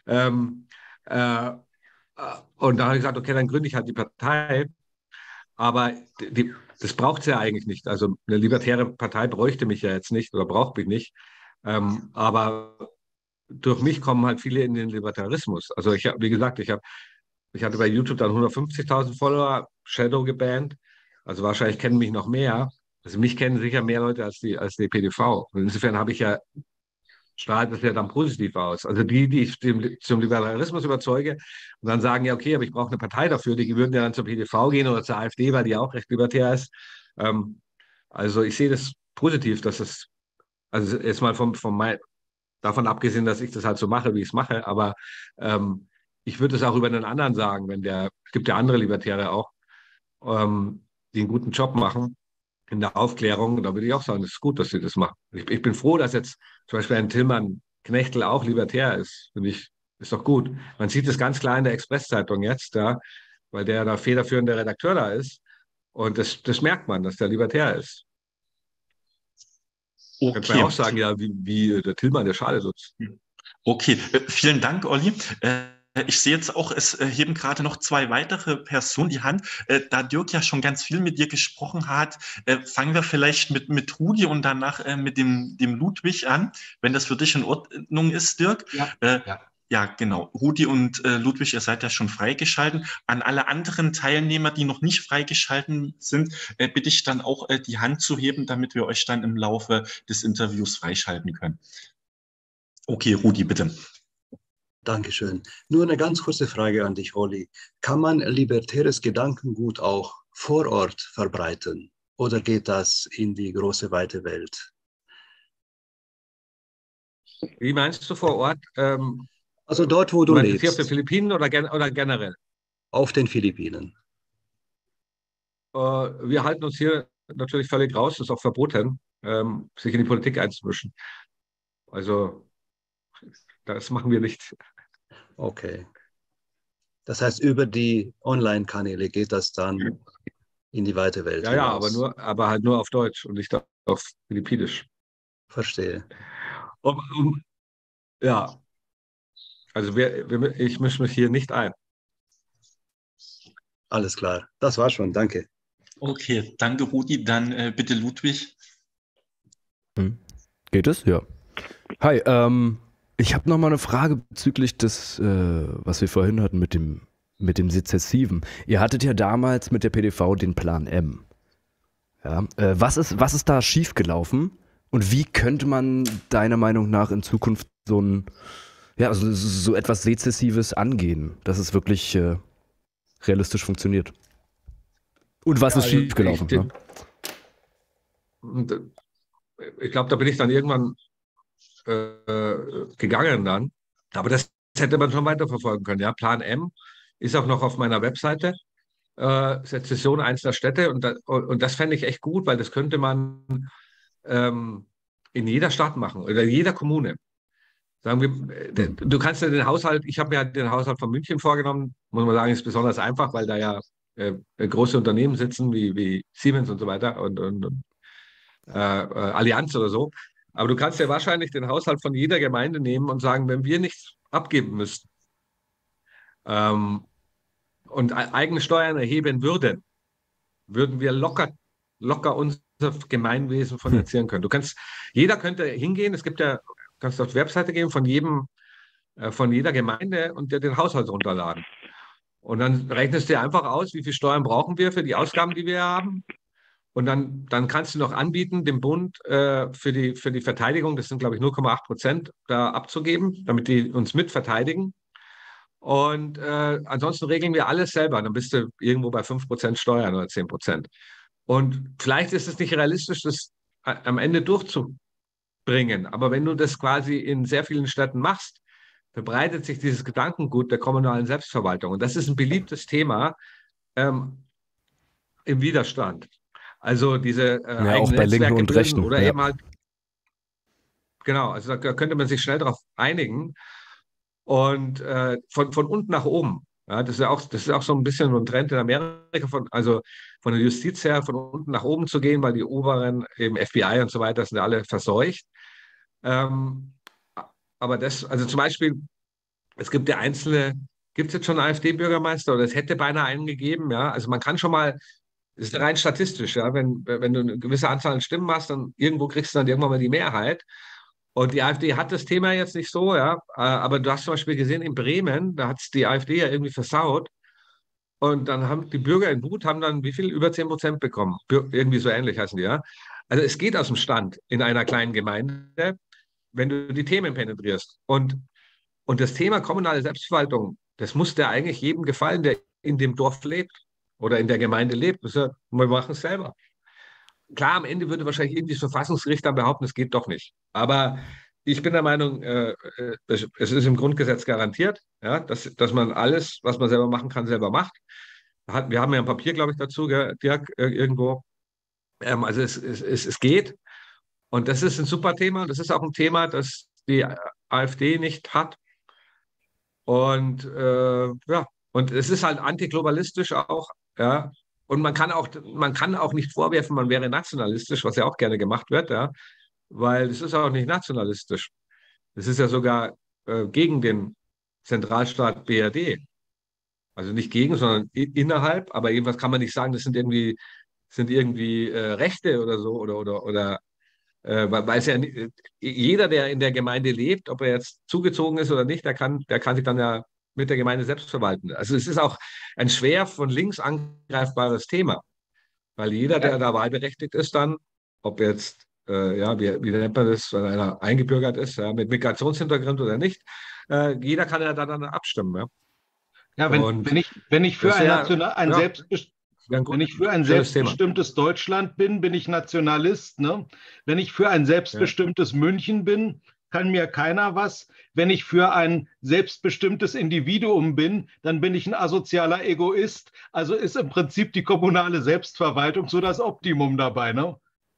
Äh, und da habe ich gesagt, okay, dann gründe ich halt die Partei. Aber das braucht es ja eigentlich nicht. Also eine libertäre Partei bräuchte mich ja jetzt nicht oder braucht mich nicht. Aber durch mich kommen halt viele in den Libertarismus. Also wie gesagt, ich hatte bei YouTube dann 150.000 Follower, Shadow gebannt. Also wahrscheinlich kennen mich noch mehr. Also mich kennen sicher mehr Leute als die PDV. Und insofern habe ich ja, strahlt das ja dann positiv aus. Also die ich zum Libertarismus überzeuge und dann sagen, ja, okay, aber ich brauche eine Partei dafür, die würden ja dann zur PDV gehen oder zur AfD, weil die auch recht libertär ist. Ähm, also ich sehe das positiv, dass es, also jetzt mal davon abgesehen, dass ich das halt so mache, wie ich es mache, aber ich würde es auch über einen anderen sagen, es gibt ja andere Libertäre auch, die einen guten Job machen in der Aufklärung. Da würde ich auch sagen, es ist gut, dass sie das machen. Ich bin froh, dass jetzt zum Beispiel ein Tilman Knechtel auch libertär ist. Finde ich, ist doch gut. Man sieht es ganz klar in der Express-Zeitung jetzt, ja, weil der da federführende Redakteur da ist. Und das merkt man, dass der libertär ist. Könnte man ja Okay. auch sagen, ja, wie der Tilman, der Schale nutzt. Okay, vielen Dank, Olli. Ich sehe jetzt auch, es heben gerade noch zwei weitere Personen die Hand. Da Dirk ja schon ganz viel mit dir gesprochen hat, fangen wir vielleicht mit Rudi und danach mit dem Ludwig an, wenn das für dich in Ordnung ist, Dirk. Ja, ja. Ja, genau. Rudi und Ludwig, ihr seid ja schon freigeschalten. An alle anderen Teilnehmer, die noch nicht freigeschalten sind, bitte ich dann auch die Hand zu heben, damit wir euch dann im Laufe des Interviews freischalten können. Okay, Rudi, bitte. Dankeschön. Nur eine ganz kurze Frage an dich, Olli. Kann man libertäres Gedankengut auch vor Ort verbreiten oder geht das in die große, weite Welt? Wie meinst du vor Ort? Also dort, wo du meinst du hier auf den lebst, Philippinen oder generell? auf den Philippinen. Wir halten uns hier natürlich völlig raus, das ist auch verboten, sich in die Politik einzumischen. Also das machen wir nicht. Okay. Das heißt, über die Online-Kanäle geht das dann in die weite Welt Ja, hinaus. aber halt nur auf Deutsch und nicht auf Philippinisch. Verstehe. Ja, also ich mische mich hier nicht ein. Alles klar. Das war schon. Danke. Okay, danke Rudi. Dann bitte Ludwig. Geht es? Ja. Hi, ich habe noch mal eine Frage bezüglich des, was wir vorhin hatten mit dem Sezessiven. Ihr hattet ja damals mit der PDV den Plan M. Ja, was ist da schiefgelaufen und wie könnte man deiner Meinung nach in Zukunft so etwas Sezessives angehen, dass es wirklich realistisch funktioniert? Und was ist schiefgelaufen? Ich glaube, da bin ich dann irgendwann gegangen dann. Aber das hätte man schon weiterverfolgen können. Ja? Plan M ist auch noch auf meiner Webseite. Sezession einzelner Städte. Und das fände ich echt gut, weil das könnte man in jeder Stadt machen oder in jeder Kommune. Sagen wir, du kannst ja den Haushalt, ich habe mir halt den Haushalt von München vorgenommen, muss man sagen, ist besonders einfach, weil da ja große Unternehmen sitzen wie Siemens und so weiter und Allianz oder so. Aber du kannst ja wahrscheinlich den Haushalt von jeder Gemeinde nehmen und sagen, wenn wir nichts abgeben müssten und eigene Steuern erheben würden wir locker unser Gemeinwesen finanzieren können. Jeder könnte hingehen, kannst auf die Webseite gehen von jeder Gemeinde und dir den Haushalt runterladen. Und dann rechnest du dir einfach aus, wie viel Steuern brauchen wir für die Ausgaben, die wir haben. Und dann kannst du noch anbieten, dem Bund für die Verteidigung, das sind, glaube ich, 0,8% da abzugeben, damit die uns mit verteidigen. Und ansonsten regeln wir alles selber. Dann bist du irgendwo bei 5% Steuern oder 10%. Und vielleicht ist es nicht realistisch, das am Ende durchzubringen. Aber wenn du das quasi in sehr vielen Städten machst, verbreitet sich dieses Gedankengut der kommunalen Selbstverwaltung. Und das ist ein beliebtes Thema im Widerstand. Also diese auch bei Linken und Rechten. Oder eben halt, genau, also da könnte man sich schnell darauf einigen. Und von unten nach oben. Ja, das ist auch so ein bisschen so ein Trend in Amerika, also von der Justiz her von unten nach oben zu gehen, weil die oberen, eben FBI und so weiter, sind alle verseucht. Aber also zum Beispiel, es gibt ja gibt es jetzt schon einen AfD-Bürgermeister oder es hätte beinahe einen gegeben, ja. Also man kann schon mal, das ist rein statistisch, ja, wenn du eine gewisse Anzahl an Stimmen hast, dann irgendwo kriegst du dann irgendwann mal die Mehrheit. Und die AfD hat das Thema jetzt nicht so, ja. Aber du hast zum Beispiel gesehen, in Bremen, da hat es die AfD ja irgendwie versaut. Und dann haben die Bürger in Wut wie viel? Über 10% bekommen. Irgendwie so ähnlich heißen die, ja. Also es geht aus dem Stand in einer kleinen Gemeinde, wenn du die Themen penetrierst. Und das Thema kommunale Selbstverwaltung, das muss ja eigentlich jedem gefallen, der in dem Dorf lebt oder in der Gemeinde lebt. Wir machen es selber. Klar, am Ende würde wahrscheinlich irgendwie das Verfassungsgericht dann behaupten, es geht doch nicht. Aber ich bin der Meinung, es ist im Grundgesetz garantiert, ja, dass man alles, was man selber machen kann, selber macht. Wir haben ja ein Papier, glaube ich, dazu, Dirk, irgendwo. Also es geht. Und das ist ein super Thema. Das ist auch ein Thema, das die AfD nicht hat. Und und es ist halt antiglobalistisch auch, ja. Und man kann auch nicht vorwerfen, man wäre nationalistisch, was ja auch gerne gemacht wird, ja, weil es ist auch nicht nationalistisch. Es ist ja sogar gegen den Zentralstaat BRD. Also nicht gegen, sondern innerhalb. Aber jedenfalls kann man nicht sagen, das sind irgendwie Rechte oder so oder weil es ja jeder, der in der Gemeinde lebt, ob er jetzt zugezogen ist oder nicht, der kann sich dann ja mit der Gemeinde selbst verwalten. Also es ist auch ein schwer von links angreifbares Thema, weil jeder, der da wahlberechtigt ist, dann, ob jetzt, wie nennt man das, wenn einer eingebürgert ist, ja, mit Migrationshintergrund oder nicht, jeder kann ja dann abstimmen. Ja, ja wenn ich für wenn ich für ein selbstbestimmtes Deutschland bin ich Nationalist. Ne? Wenn ich für ein selbstbestimmtes München bin, kann mir keiner was. Wenn ich für ein selbstbestimmtes Individuum bin, dann bin ich ein asozialer Egoist. Also ist im Prinzip die kommunale Selbstverwaltung so das Optimum dabei, ne?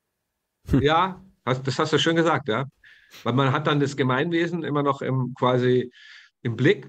Ja, das hast du schön gesagt, ja. Weil man hat dann das Gemeinwesen immer noch quasi im Blick.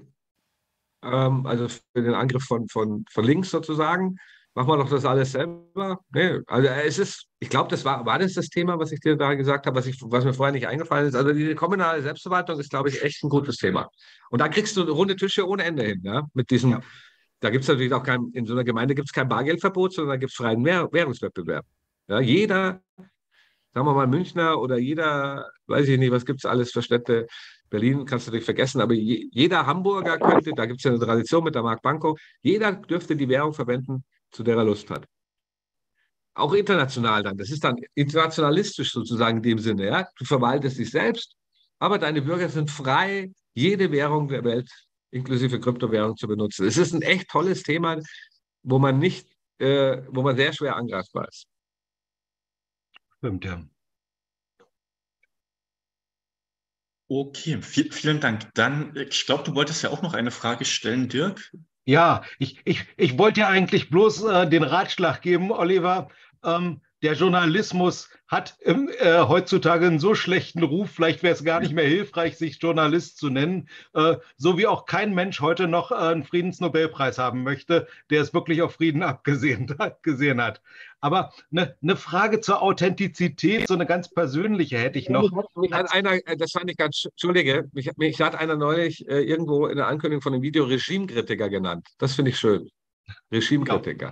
Also für den Angriff von links sozusagen. Machen wir doch das alles selber. Nee, also ich glaube, war das Thema, was ich dir da gesagt habe, was mir vorher nicht eingefallen ist. Also die kommunale Selbstverwaltung ist, glaube ich, echt ein gutes Thema. Und da kriegst du runde Tische ohne Ende hin, ja, mit diesem Da gibt es natürlich auch in so einer Gemeinde gibt es kein Bargeldverbot, sondern da gibt es freien Währungswettbewerb. Ja, jeder, sagen wir mal Münchner oder jeder, weiß ich nicht, was gibt es alles für Städte, Berlin kannst du natürlich vergessen, aber jeder Hamburger könnte, da gibt es ja eine Tradition mit der Mark Banco, jeder dürfte die Währung verwenden, zu der er Lust hat. Auch international dann. Das ist dann internationalistisch sozusagen in dem Sinne. Ja? Du verwaltest dich selbst, aber deine Bürger sind frei, jede Währung der Welt, inklusive Kryptowährung, zu benutzen. Es ist ein echt tolles Thema, wo man wo man sehr schwer angreifbar ist. Stimmt, ja. Okay, vielen Dank. Dann, ich glaube, du wolltest ja auch noch eine Frage stellen, Dirk. Ja, ich wollte ja eigentlich bloß den Ratschlag geben, Oliver. Der Journalismus hat heutzutage einen so schlechten Ruf, vielleicht wäre es gar nicht mehr hilfreich, sich Journalist zu nennen, so wie auch kein Mensch heute noch einen Friedensnobelpreis haben möchte, der es wirklich auf Frieden gesehen hat. Aber eine Frage zur Authentizität, so eine ganz persönliche hätte ich noch. Mich hat einer, das fand ich ganz, Entschuldige, mich hat einer neulich irgendwo in der Ankündigung von dem Video Regimekritiker genannt. Das finde ich schön. Regimekritiker.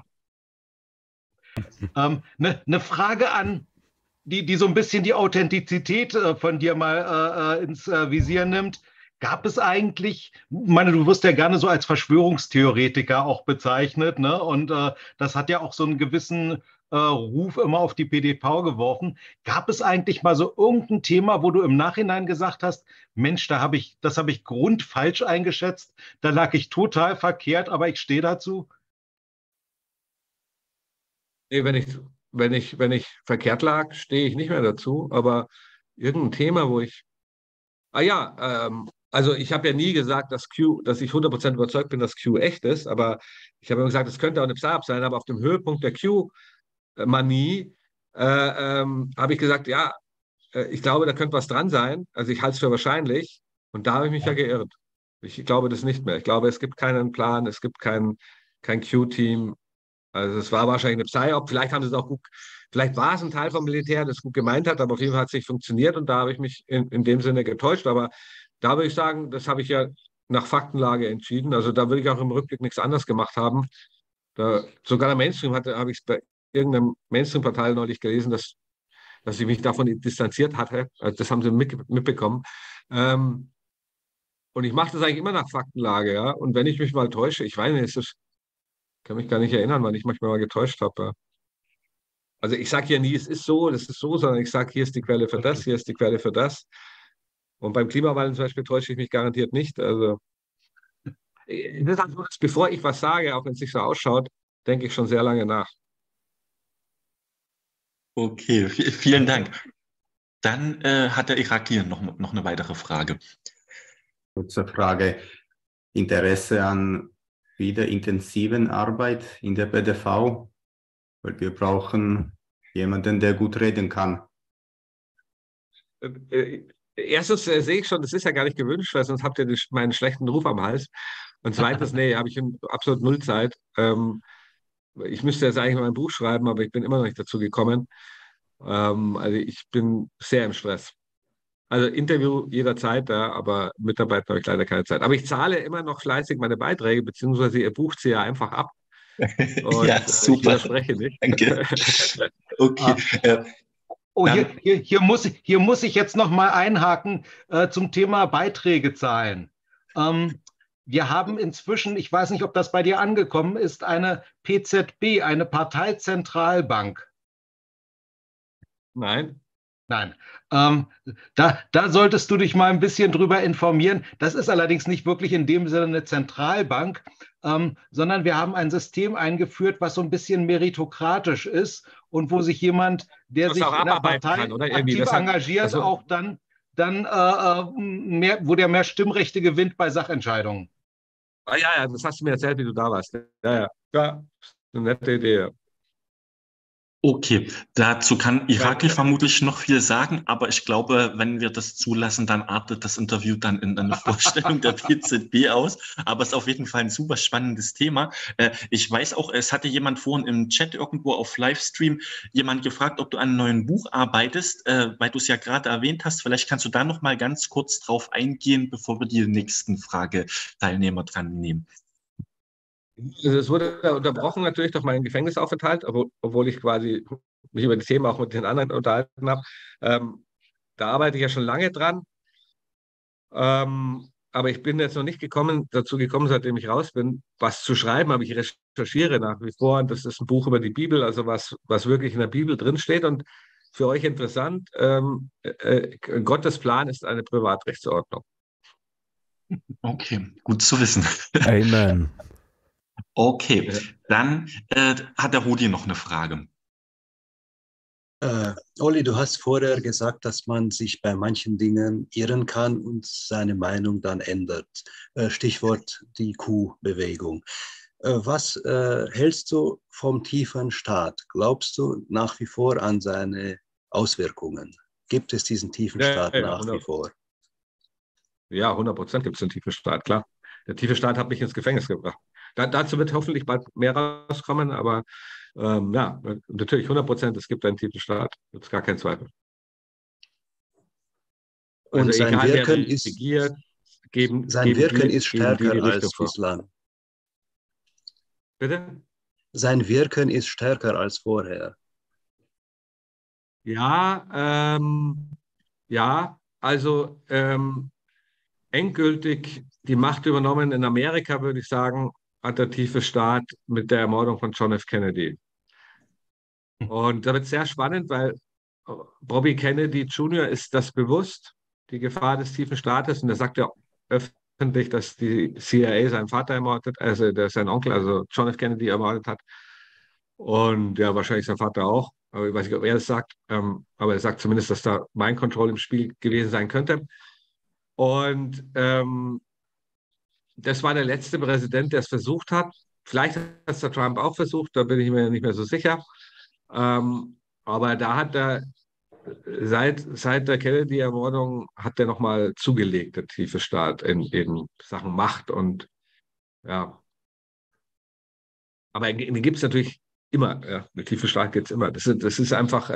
Eine Frage an, die so ein bisschen die Authentizität von dir mal ins Visier nimmt. Gab es eigentlich, ich meine, du wirst ja gerne so als Verschwörungstheoretiker auch bezeichnet, ne? Und das hat ja auch so einen gewissen Ruf immer auf die PDV geworfen. Gab es eigentlich mal so irgendein Thema, wo du im Nachhinein gesagt hast, Mensch, das habe ich grundfalsch eingeschätzt, da lag ich total verkehrt, aber ich stehe dazu? Nee, wenn ich verkehrt lag, stehe ich nicht mehr dazu, aber irgendein Thema, wo ich. Ah ja, also ich habe ja nie gesagt, dass ich 100% überzeugt bin, dass Q echt ist, aber ich habe immer gesagt, es könnte auch eine Psyop sein, aber auf dem Höhepunkt der Q-Manie habe ich gesagt, ja, ich glaube, da könnte was dran sein. Also ich halte es für wahrscheinlich und da habe ich mich ja geirrt. Ich glaube das nicht mehr. Ich glaube, es gibt keinen Plan, es gibt kein Q-Team. Also es war wahrscheinlich eine Psyop, vielleicht haben sie es auch gut, vielleicht war es ein Teil vom Militär, das gut gemeint hat, aber auf jeden Fall hat es nicht funktioniert und da habe ich mich in dem Sinne getäuscht. Aber da würde ich sagen, das habe ich ja nach Faktenlage entschieden. Also da würde ich auch im Rückblick nichts anderes gemacht haben. Sogar der Mainstream habe ich es bei irgendeinem Mainstream-Portal neulich gelesen, dass ich mich davon distanziert hatte. Also das haben sie mitbekommen. Und ich mache das eigentlich immer nach Faktenlage, ja. Und wenn ich mich mal täusche, ich weiß nicht, kann mich gar nicht erinnern, wann ich manchmal mal getäuscht habe. Also ich sage ja nie, es ist so, das ist so, sondern ich sage, hier ist die Quelle für das, hier ist die Quelle für das. Und beim Klimawandel zum Beispiel täusche ich mich garantiert nicht. Also das ist also, bevor ich was sage, auch wenn es nicht so ausschaut, denke ich schon sehr lange nach. Okay, vielen Dank. Dann hat der Irakli noch eine weitere Frage. Kurze Frage. Interesse an wieder intensiven Arbeit in der PDV, weil wir brauchen jemanden, der gut reden kann. Erstens sehe ich schon, das ist ja gar nicht gewünscht, weil sonst habt ihr meinen schlechten Ruf am Hals. Und zweitens, nee, habe ich absolut null Zeit. Ich müsste jetzt eigentlich mal ein Buch schreiben, aber ich bin immer noch nicht dazu gekommen. Also ich bin sehr im Stress. Also Interview jederzeit, ja, aber Mitarbeiter habe ich leider keine Zeit. Aber ich zahle immer noch fleißig meine Beiträge, beziehungsweise ihr bucht sie ja einfach ab. Und, ja, super. Ich widerspreche nicht. Danke. Okay. Oh, hier muss ich jetzt noch mal einhaken zum Thema Beiträge zahlen. Wir haben inzwischen, ich weiß nicht, ob das bei dir angekommen ist, eine PZB, eine Parteizentralbank. Nein. Nein. Da solltest du dich mal ein bisschen drüber informieren. Das ist allerdings nicht wirklich in dem Sinne eine Zentralbank, sondern wir haben ein System eingeführt, was so ein bisschen meritokratisch ist und wo sich jemand, der sich in der Partei aktiv engagiert, auch dann wo der mehr Stimmrechte gewinnt bei Sachentscheidungen. Ah, ja, das hast du mir erzählt, wie du da warst. Ja, eine nette Idee. Okay, dazu kann Irakli vermutlich noch viel sagen, aber ich glaube, wenn wir das zulassen, dann artet das Interview dann in eine Vorstellung der PZB aus. Aber es ist auf jeden Fall ein super spannendes Thema. Ich weiß auch, es hatte jemand vorhin im Chat irgendwo auf Livestream jemand gefragt, ob du an einem neuen Buch arbeitest, weil du es ja gerade erwähnt hast. Vielleicht kannst du da noch mal ganz kurz drauf eingehen, bevor wir die nächsten Frageteilnehmer dran nehmen. Also es wurde unterbrochen natürlich durch meinen Gefängnisaufenthalt, obwohl ich quasi mich über das Thema auch mit den anderen unterhalten habe. Da arbeite ich ja schon lange dran. Aber ich bin jetzt noch nicht dazu gekommen, seitdem ich raus bin, was zu schreiben. Aber ich recherchiere nach wie vor. Und das ist ein Buch über die Bibel, also was wirklich in der Bibel drinsteht. Und für euch interessant, Gottes Plan ist eine Privatrechtsordnung. Okay, gut zu wissen. Amen. Okay, Ja. dann hat der Rudi noch eine Frage. Olli, du hast vorher gesagt, dass man sich bei manchen Dingen irren kann und seine Meinung dann ändert. Stichwort die Q-Bewegung. Was hältst du vom tiefen Staat? Glaubst du nach wie vor an seine Auswirkungen? Gibt es diesen tiefen Staat nach wie vor? Ja, 100% gibt es einen tiefen Staat, klar. Der tiefe Staat hat mich ins Gefängnis gebracht. Dazu wird hoffentlich bald mehr rauskommen, aber ja, natürlich 100%, es gibt einen tiefen Staat. Gibt es gar keinen Zweifel. Und Also sein egal, wer Wirken ist, regiert, sein Wirken ist stärker die Richtung als vor. bislang. Bitte? Sein Wirken ist stärker als vorher. Ja, ja, also endgültig die Macht übernommen in Amerika, würde ich sagen, hat der tiefe Staat mit der Ermordung von John F. Kennedy. Und da wird es sehr spannend, weil Bobby Kennedy Jr. ist das bewusst, die Gefahr des tiefen Staates. Und er sagt ja öffentlich, dass die CIA seinen Vater ermordet, also sein Onkel, also John F. Kennedy ermordet hat. Und ja, wahrscheinlich sein Vater auch. Aber ich weiß nicht, ob er das sagt. Aber er sagt zumindest, dass da Mind Control im Spiel gewesen sein könnte. Und das war der letzte Präsident, der es versucht hat. Vielleicht hat es der Trump auch versucht, da bin ich mir nicht mehr so sicher. Aber da hat er seit der Kennedy-Ermordung hat er nochmal zugelegt, der tiefe Staat in Sachen Macht und ja. Aber den gibt es natürlich immer. Ja. Der tiefe Staat gibt es immer. Das ist einfach,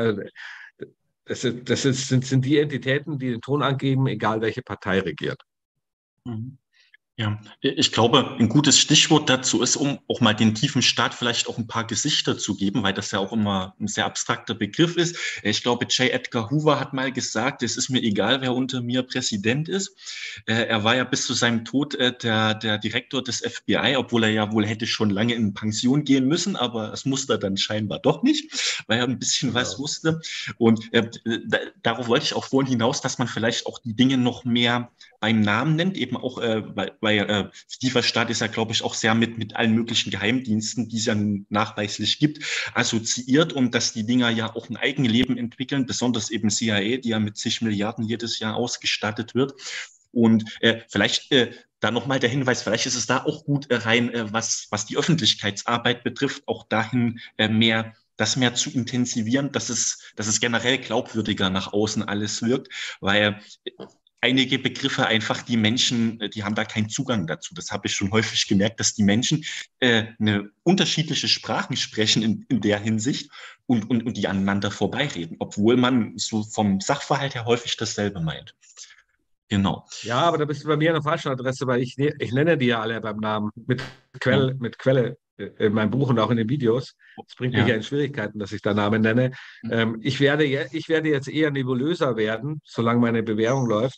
sind die Entitäten, die den Ton angeben, egal welche Partei regiert. Mhm. Ja, ich glaube, ein gutes Stichwort dazu ist, um auch mal den tiefen Staat vielleicht auch ein paar Gesichter zu geben, weil das ja auch immer ein sehr abstrakter Begriff ist. Ich glaube, J. Edgar Hoover hat mal gesagt, es ist mir egal, wer unter mir Präsident ist. Er war ja bis zu seinem Tod der Direktor des FBI, obwohl er ja wohl hätte schon lange in Pension gehen müssen, aber das musste er dann scheinbar doch nicht, weil er ein bisschen was wusste. Und darauf wollte ich auch vorhin hinaus, dass man vielleicht auch die Dinge noch mehr beim Namen nennt, eben auch, weil tiefer Staat ist ja, glaube ich, auch sehr mit allen möglichen Geheimdiensten, die es ja nachweislich gibt, assoziiert und dass die Dinger ja auch ein Eigenleben entwickeln, besonders eben CIA, die ja mit zig Milliarden jedes Jahr ausgestattet wird. Und vielleicht da nochmal der Hinweis, vielleicht ist es da auch gut rein, was die Öffentlichkeitsarbeit betrifft, auch dahin das mehr zu intensivieren, dass es generell glaubwürdiger nach außen alles wirkt, weil einige Begriffe einfach die Menschen, die haben da keinen Zugang dazu. Das habe ich schon häufig gemerkt, dass die Menschen eine unterschiedliche Sprachen sprechen in der Hinsicht und die aneinander vorbeireden, obwohl man so vom Sachverhalt her häufig dasselbe meint. Genau. Ja, aber da bist du bei mir an der falschen Adresse, weil ich nenne die ja alle beim Namen mit Quelle in meinem Buch und auch in den Videos. Das bringt mich ja in Schwierigkeiten, dass ich da Namen nenne. Ich werde jetzt eher nebulöser werden, solange meine Bewährung läuft,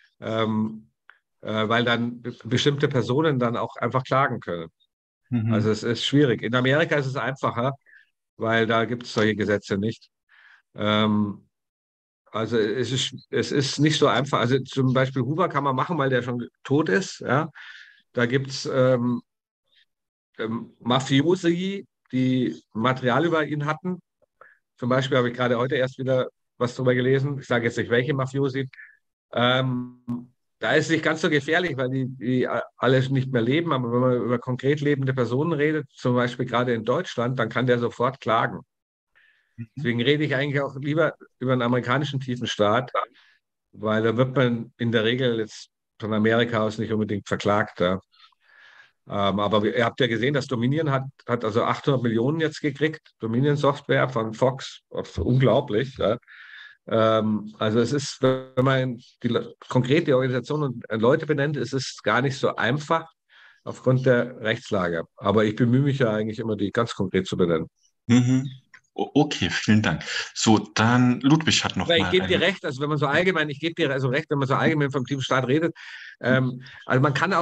weil dann bestimmte Personen dann auch einfach klagen können. Mhm. Also es ist schwierig. In Amerika ist es einfacher, weil da gibt es solche Gesetze nicht. Also es ist nicht so einfach. Also zum Beispiel Hoover kann man machen, weil der schon tot ist. Ja? Da gibt es Mafiosi, die Material über ihn hatten. Zum Beispiel habe ich gerade heute erst wieder was darüber gelesen. Ich sage jetzt nicht, welche Mafiosi. Da ist es nicht ganz so gefährlich, weil die alle nicht mehr leben. Aber wenn man über konkret lebende Personen redet, zum Beispiel gerade in Deutschland, dann kann der sofort klagen. Deswegen rede ich eigentlich auch lieber über einen amerikanischen tiefen Staat, weil da wird man in der Regel jetzt von Amerika aus nicht unbedingt verklagt. Ja. Aber ihr habt ja gesehen, dass Dominion hat also 800 Millionen jetzt gekriegt, Dominion Software von Fox, unglaublich. Ja. Also es ist, wenn man konkret die Organisation und Leute benennt, es ist gar nicht so einfach, aufgrund der Rechtslage. Aber ich bemühe mich ja eigentlich immer, die ganz konkret zu benennen. Mhm. Okay, vielen Dank. So, dann Ludwig hat noch Aber ich mal gebe dir eine. recht, also wenn man so allgemein, ich gebe dir also recht, wenn man so allgemein vom Teamstaat redet, also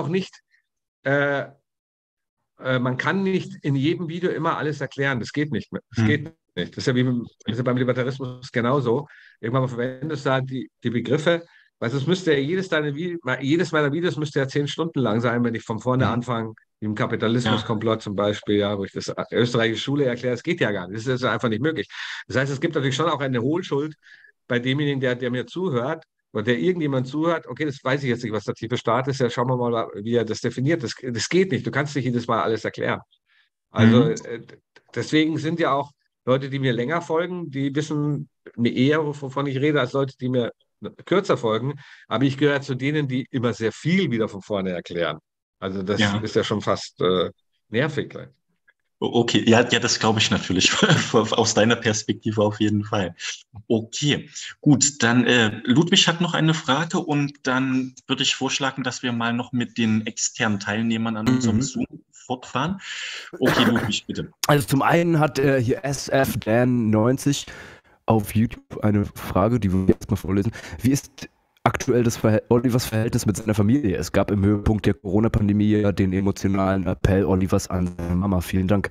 man kann nicht in jedem Video immer alles erklären. Das geht nicht mehr. Das geht nicht. Das ist ja das ist ja beim Libertarismus genauso. Irgendwann mal verwendest du da die Begriffe, weil es müsste ja jedes meiner Videos müsste ja 10 Stunden lang sein, wenn ich von vorne anfange, wie im Kapitalismuskomplott zum Beispiel, ja, wo ich das österreichische Schule erkläre. Das geht ja gar nicht. Das ist einfach nicht möglich. Das heißt, es gibt natürlich schon auch eine Hohlschuld bei demjenigen, der mir zuhört, oder der irgendjemand zuhört, okay, das weiß ich jetzt nicht, was der tiefe Staat ist, ja, schauen wir mal, wie er das definiert. Das geht nicht, du kannst nicht jedes Mal alles erklären. Also deswegen sind ja auch Leute, die mir länger folgen, die wissen mir eher, wovon ich rede, als Leute, die mir kürzer folgen. Aber ich gehöre zu denen, die immer sehr viel wieder von vorne erklären. Also das Ja. ist ja schon fast nervig. Okay, ja, das glaube ich natürlich aus deiner Perspektive auf jeden Fall. Okay, gut, dann Ludwig hat noch eine Frage und dann würde ich vorschlagen, dass wir mal noch mit den externen Teilnehmern an unserem Zoom fortfahren. Okay, Ludwig, bitte. Also zum einen hat hier SFDan90 auf YouTube eine Frage, die wir jetzt mal vorlesen. Wie ist aktuell Olivers Verhältnis mit seiner Familie? Es gab im Höhepunkt der Corona-Pandemie ja den emotionalen Appell Olivers an seine Mama. Vielen Dank.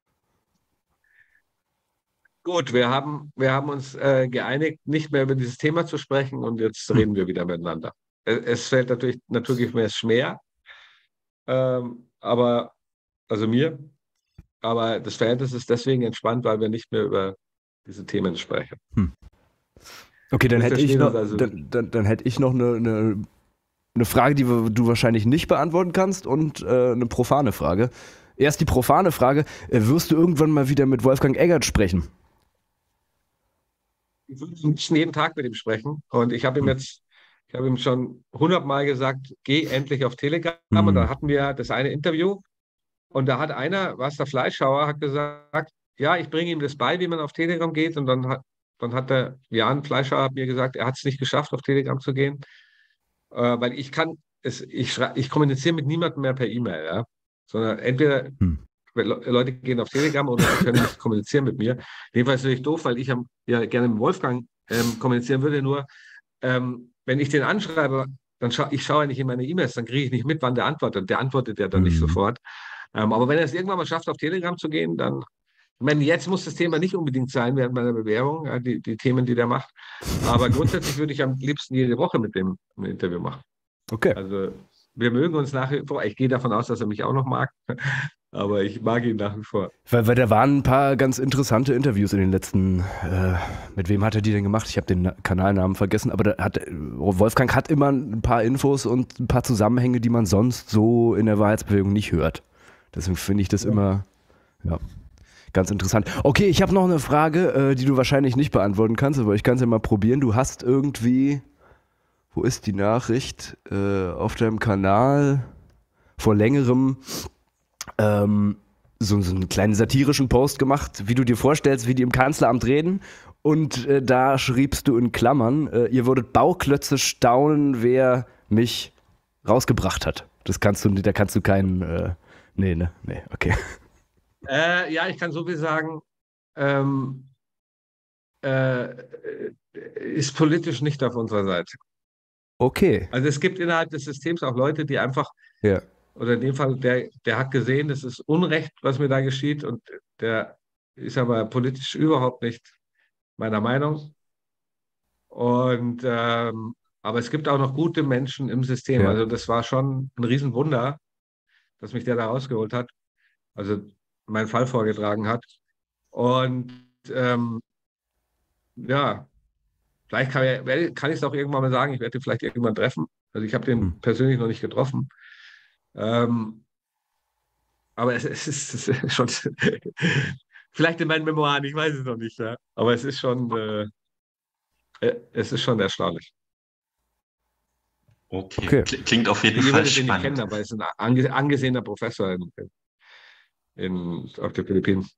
Gut, wir haben uns geeinigt, nicht mehr über dieses Thema zu sprechen und jetzt reden wir wieder miteinander. Es fällt natürlich mir schwer, aber das Verhältnis ist deswegen entspannt, weil wir nicht mehr über diese Themen sprechen. Okay, dann Wir hätte ich verstehen noch, uns also. dann hätte ich noch eine Frage, die du wahrscheinlich nicht beantworten kannst und eine profane Frage. Erst die profane Frage, wirst du irgendwann mal wieder mit Wolfgang Eggert sprechen? Ich würde am liebsten jeden Tag mit ihm sprechen und ich habe ihm schon 100-mal gesagt, geh endlich auf Telegram und da hatten wir das eine Interview und da hat einer, der Fleischhauer, hat gesagt, ja, ich bringe ihm das bei, wie man auf Telegram geht und dann hat der Jan Fleischhauer hat mir gesagt, er hat es nicht geschafft, auf Telegram zu gehen, weil ich kommuniziere mit niemandem mehr per E-Mail, ja, sondern entweder Leute gehen auf Telegram oder sie können nicht kommunizieren mit mir. Jedenfalls natürlich doof, weil ich ja gerne mit Wolfgang kommunizieren würde, nur wenn ich den anschreibe, ich schaue ja nicht in meine E-Mails, dann kriege ich nicht mit, wann der antwortet. Der antwortet ja dann nicht sofort. Aber wenn er es irgendwann mal schafft, auf Telegram zu gehen, dann, ich meine, jetzt muss das Thema nicht unbedingt sein während meiner Bewährung, ja, die Themen, die der macht. Aber grundsätzlich würde ich am liebsten jede Woche mit dem ein Interview machen. Okay. Also wir mögen uns nach wie vor. Ich gehe davon aus, dass er mich auch noch mag. Aber ich mag ihn nach wie vor. Weil da waren ein paar ganz interessante Interviews in den letzten, mit wem hat er die denn gemacht? Ich habe den Kanalnamen vergessen, aber Wolfgang hat immer ein paar Infos und ein paar Zusammenhänge, die man sonst so in der Wahrheitsbewegung nicht hört. Deswegen finde ich das immer ganz interessant. Okay, ich habe noch eine Frage, die du wahrscheinlich nicht beantworten kannst, aber ich kann es ja mal probieren. Du hast irgendwie, wo ist die Nachricht? Auf deinem Kanal vor längerem so einen kleinen satirischen Post gemacht, wie du dir vorstellst, wie die im Kanzleramt reden. Und da schriebst du in Klammern, ihr würdet Bauklötze staunen, wer mich rausgebracht hat. Da kannst du keinen, nee, okay. Ja, ich kann so viel sagen, ist politisch nicht auf unserer Seite. Okay. Also es gibt innerhalb des Systems auch Leute, die einfach, oder in dem Fall, der hat gesehen, das ist Unrecht, was mir da geschieht und der ist aber politisch überhaupt nicht meiner Meinung. Und aber es gibt auch noch gute Menschen im System. Ja. Also das war schon ein Riesenwunder, dass mich der da rausgeholt hat, also meinen Fall vorgetragen hat. Und ja, vielleicht kann ich es auch irgendwann mal sagen, ich werde ihn vielleicht irgendwann treffen. Also ich habe den persönlich noch nicht getroffen. Aber es ist schon, vielleicht in meinen Memoiren, ich weiß es noch nicht, ja. Aber es ist schon erstaunlich. Okay. Klingt auf jeden Fall spannend. Ich nicht kennen, aber er ist ein angesehener Professor auf den Philippinen.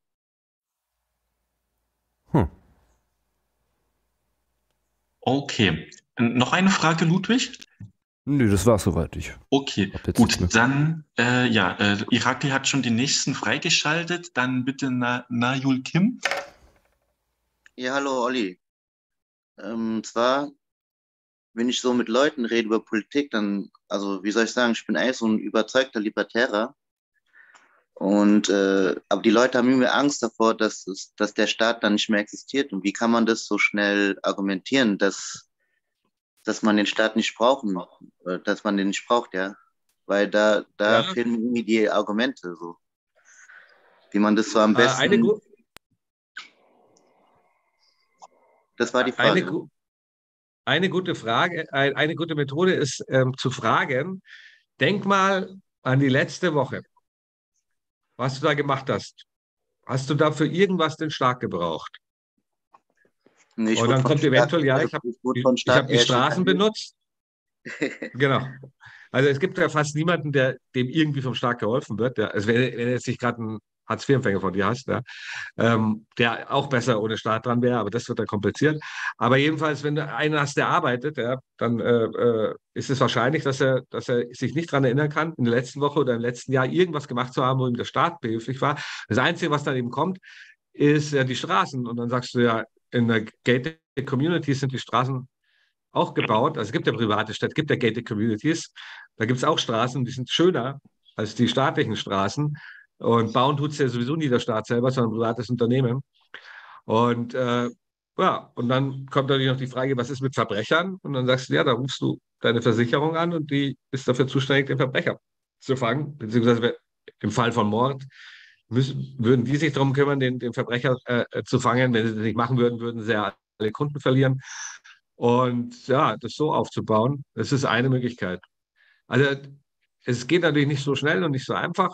Okay. Noch eine Frage, Ludwig? Nö, das war's soweit. Okay, Hab jetzt gut, nichts mehr. dann, Irakli hat schon die nächsten freigeschaltet. Dann bitte Najul Kim. Ja, hallo Olli. Zwar, wenn ich so mit Leuten rede über Politik, dann, also wie soll ich sagen, ich bin eigentlich so ein überzeugter Libertärer. Und aber die Leute haben irgendwie Angst davor, dass der Staat dann nicht mehr existiert. Und wie kann man das so schnell argumentieren, dass man den Staat nicht dass man den nicht braucht, ja? Weil da Ja, fehlen mir irgendwie die Argumente, so, wie man das so am eine, besten. gu Das war die eine, Frage. gu eine gute Frage, eine gute Methode ist zu fragen, denk mal an die letzte Woche, was du da gemacht hast. Hast du dafür irgendwas den Staat gebraucht? Nee, ich Und wurde dann vom kommt Staat, eventuell, ja, ich wurde vom ich hab Staat die eher Straßen schikaniert. benutzt. Genau. Also es gibt ja fast niemanden, dem irgendwie vom Staat geholfen wird. Also wenn jetzt nicht gerade ein Hartz-IV-Empfänger von dir hast, ja, der auch besser ohne Staat dran wäre, aber das wird dann kompliziert. Aber jedenfalls, wenn du einen hast, der arbeitet, ja, dann ist es wahrscheinlich, dass er sich nicht daran erinnern kann, in der letzten Woche oder im letzten Jahr irgendwas gemacht zu haben, wo ihm der Staat behilflich war. Das Einzige, was dann eben kommt, ist ja die Straßen. Und dann sagst du ja, in der Gated Community sind die Straßen auch gebaut. Also es gibt ja private Städte, es gibt ja Gated Communities. Da gibt es auch Straßen, die sind schöner als die staatlichen Straßen. Und bauen tut es ja sowieso nie der Staat selber, sondern ein privates Unternehmen. Und ja, und dann kommt natürlich noch die Frage, was ist mit Verbrechern? Und dann sagst du, ja, da rufst du deine Versicherung an und die ist dafür zuständig, den Verbrecher zu fangen. Beziehungsweise im Fall von Mord würden die sich darum kümmern, den Verbrecher zu fangen. Wenn sie das nicht machen würden, würden sie ja alle Kunden verlieren. Und ja, das so aufzubauen, das ist eine Möglichkeit. Also es geht natürlich nicht so schnell und nicht so einfach,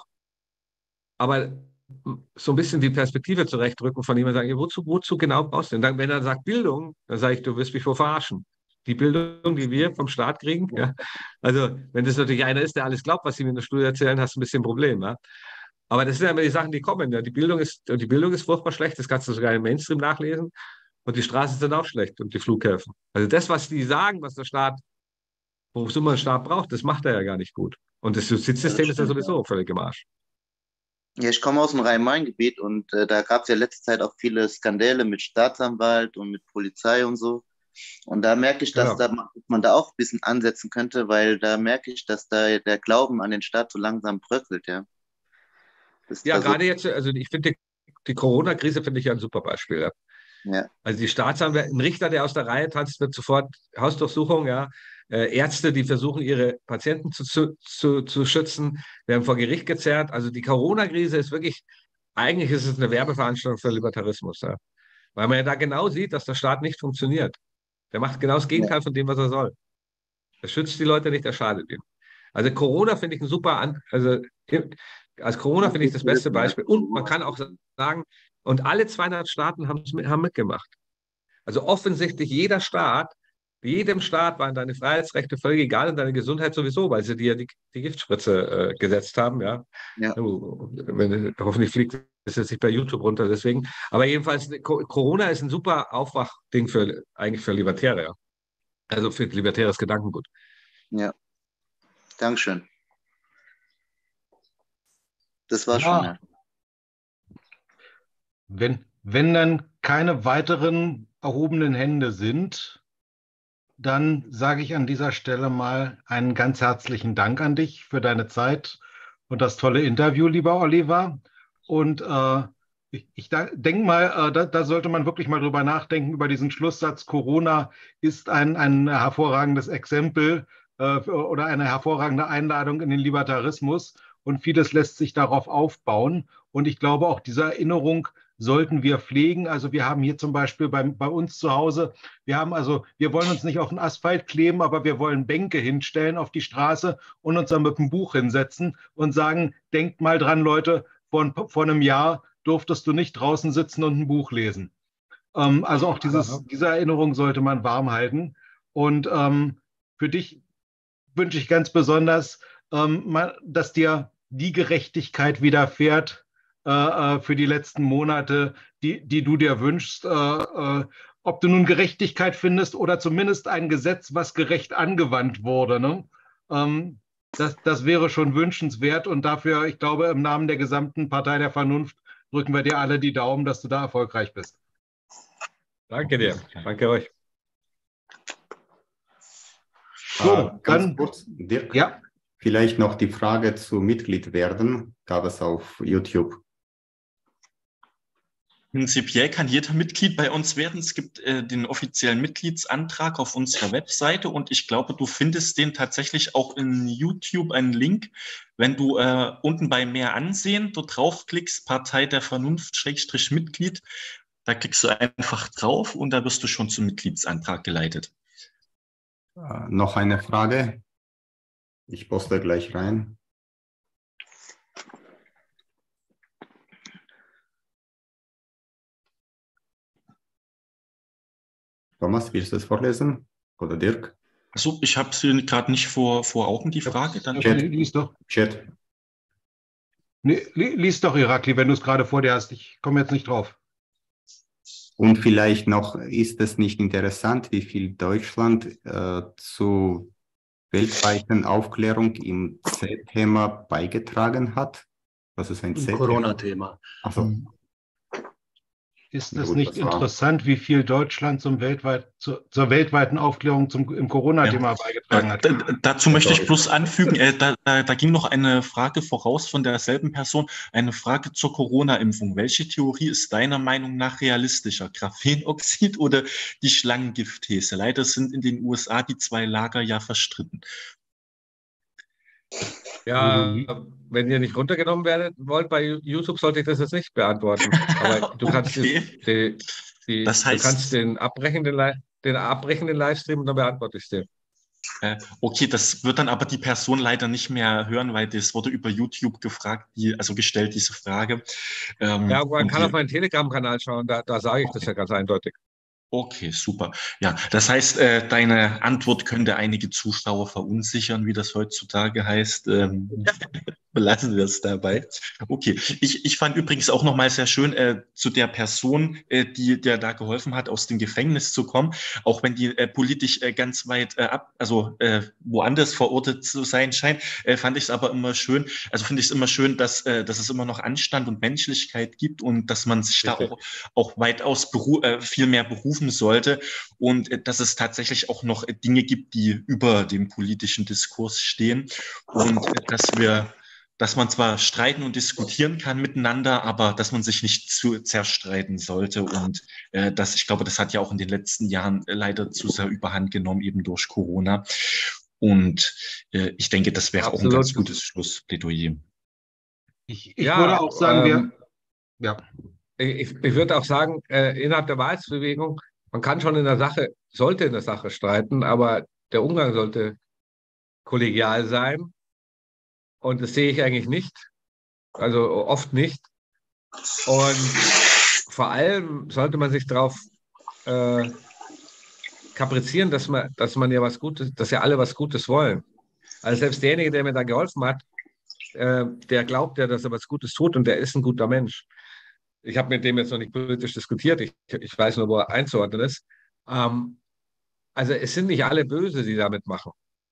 aber so ein bisschen die Perspektive zurechtrücken von jemandem, sagen, ja, wozu genau brauchst du denn? Dann, wenn er sagt Bildung, dann sage ich, du wirst mich wohl verarschen. Die Bildung, die wir vom Staat kriegen, ja. Also wenn das natürlich einer ist, der alles glaubt, was sie mir in der Studie erzählen, hast du ein bisschen ein Problem. Ja? Aber das sind ja immer die Sachen, die kommen. Ja? Die Bildung ist furchtbar schlecht, das kannst du sogar im Mainstream nachlesen. Und die Straßen sind auch schlecht und die Flughäfen. Also das, was die sagen, was der Staat, wozu man einen Staat braucht, das macht er ja gar nicht gut. Und das Ja, das Justizsystem ist ja stimmt, ja. sowieso völlig im Arsch. Ja, ich komme aus dem Rhein-Main-Gebiet und da gab es ja letzte Zeit auch viele Skandale mit Staatsanwalt und mit Polizei und so. Und da merke ich, dass Genau. man da auch ein bisschen ansetzen könnte, weil da merke ich, dass da der Glauben an den Staat so langsam bröckelt, ja. Das ist Ja, da so, gerade jetzt, also ich finde, die Corona-Krise finde ich ja ein super Beispiel. Ja. ja, Also die Staatsanwälte, ein Richter, der aus der Reihe tanzt, wird sofort Hausdurchsuchung, ja. Ärzte, die versuchen, ihre Patienten zu schützen, werden vor Gericht gezerrt. Also die Corona-Krise ist wirklich, eigentlich ist es eine Werbeveranstaltung für Libertarismus, ja. Weil man ja da genau sieht, dass der Staat nicht funktioniert. Der macht genau das ja, Gegenteil von dem, was er soll. Er schützt die Leute nicht, er schadet ihnen. Also Corona finde ich ein super, also als Corona finde ich das beste ja. Beispiel. Und man kann auch sagen, und alle 200 Staaten haben mitgemacht. Also offensichtlich jedem Staat waren deine Freiheitsrechte völlig egal und deine Gesundheit sowieso, weil sie dir die Giftspritze gesetzt haben. Ja. Ja. Hoffentlich fliegt das jetzt nicht bei YouTube runter, deswegen. Aber jedenfalls, Corona ist ein super Aufwachding eigentlich für Libertäre. Ja. Also für libertäres Gedankengut. Ja, Dankeschön. Das war schon, Ja, ja. wenn dann keine weiteren erhobenen Hände sind, dann sage ich an dieser Stelle mal einen ganz herzlichen Dank an dich für deine Zeit und das tolle Interview, lieber Oliver. Und ich denke mal, da sollte man wirklich mal drüber nachdenken, über diesen Schlusssatz, Corona ist ein hervorragendes Exempel oder eine hervorragende Einladung in den Libertarismus. Und vieles lässt sich darauf aufbauen. Und ich glaube, auch diese Erinnerung sollten wir pflegen. Also wir haben hier zum Beispiel bei uns zu Hause, wir wollen uns nicht auf den Asphalt kleben, aber wir wollen Bänke hinstellen auf die Straße und uns dann mit einem Buch hinsetzen und sagen, denkt mal dran, Leute, vor einem Jahr durftest du nicht draußen sitzen und ein Buch lesen. Also auch diese Erinnerung sollte man warm halten. Und für dich wünsche ich ganz besonders, dass dir die Gerechtigkeit widerfährt für die letzten Monate, die du dir wünschst. Ob du nun Gerechtigkeit findest oder zumindest ein Gesetz, was gerecht angewandt wurde. Ne? Das wäre schon wünschenswert und dafür, ich glaube, im Namen der gesamten Partei der Vernunft drücken wir dir alle die Daumen, dass du da erfolgreich bist. Danke dir. Danke euch. So, ganz dann, kurz, Dirk, ja, vielleicht noch die Frage zu Mitglied werden, gab es auf YouTube. Prinzipiell kann jeder Mitglied bei uns werden. Es gibt den offiziellen Mitgliedsantrag auf unserer Webseite und ich glaube, du findest den tatsächlich auch in YouTube einen Link. Wenn du unten bei Mehr ansehen, dort draufklickst, Partei der Vernunft, Schrägstrich Mitglied, da klickst du einfach drauf und da wirst du schon zum Mitgliedsantrag geleitet. Noch eine Frage. Ich poste gleich rein. Thomas, willst du es vorlesen? Oder Dirk? Also ich habe sie gerade nicht vor Augen, die Frage. Dann lies doch. Chat. Nee, lies doch, Irakli, wenn du es gerade vor dir hast. Ich komme jetzt nicht drauf. Und vielleicht noch, ist es nicht interessant, wie viel Deutschland zu weltweiten Aufklärung im Z-Thema beigetragen hat? Was ist ein Im Z-Thema? Corona-Thema. Also, Ist Ja es gut, nicht das war- interessant, wie viel Deutschland zur weltweiten Aufklärung im Corona-Thema beigetragen hat? Dazu möchte ich bloß anfügen, da ging noch eine Frage voraus von derselben Person, eine Frage zur Corona-Impfung. Welche Theorie ist deiner Meinung nach realistischer? Graphenoxid oder die Schlangengift-These? Leider sind in den USA die zwei Lager ja verstritten. Ja, wenn ihr nicht runtergenommen werdet wollt bei YouTube, sollte ich das jetzt nicht beantworten. Aber du kannst, Okay. Das du heißt- kannst den abbrechenden Livestream und dann beantworte ich dir. Okay, das wird dann aber die Person leider nicht mehr hören, weil das wurde über YouTube gefragt, gestellt, diese Frage. Ja, man und kann die- auf meinen Telegram-Kanal schauen, da sage ich das ja ganz eindeutig. Okay, super. Ja, das heißt, deine Antwort könnte einige Zuschauer verunsichern, wie das heutzutage heißt. Belassen wir es dabei. Okay, ich fand übrigens auch nochmal sehr schön zu der Person, die der da geholfen hat, aus dem Gefängnis zu kommen, auch wenn die politisch ganz weit woanders verortet zu sein scheint, fand ich es aber immer schön, finde ich es immer schön, dass es immer noch Anstand und Menschlichkeit gibt und dass man sich da auch weitaus viel mehr berufen sollte und dass es tatsächlich auch noch Dinge gibt, die über dem politischen Diskurs stehen und dass man zwar streiten und diskutieren kann miteinander, aber dass man sich nicht zu zerstreiten sollte. Und ich glaube, das hat ja auch in den letzten Jahren leider zu sehr überhand genommen, eben durch Corona. Und ich denke, das wäre auch ein ganz gutes Schlussplädoyer. Ich würde auch sagen, Ich würde auch sagen, innerhalb der Wahrheitsbewegung, man kann schon sollte in der Sache streiten, aber der Umgang sollte kollegial sein. Und das sehe ich eigentlich nicht, also oft nicht. Und vor allem sollte man sich darauf kaprizieren, dass man ja was Gutes, dass ja alle was Gutes wollen. Also selbst derjenige, der mir da geholfen hat, der glaubt ja, dass er was Gutes tut und der ist ein guter Mensch. Ich habe mit dem jetzt noch nicht politisch diskutiert, ich weiß nur, wo er einzuordnen ist. Also es sind nicht alle böse, die damit machen.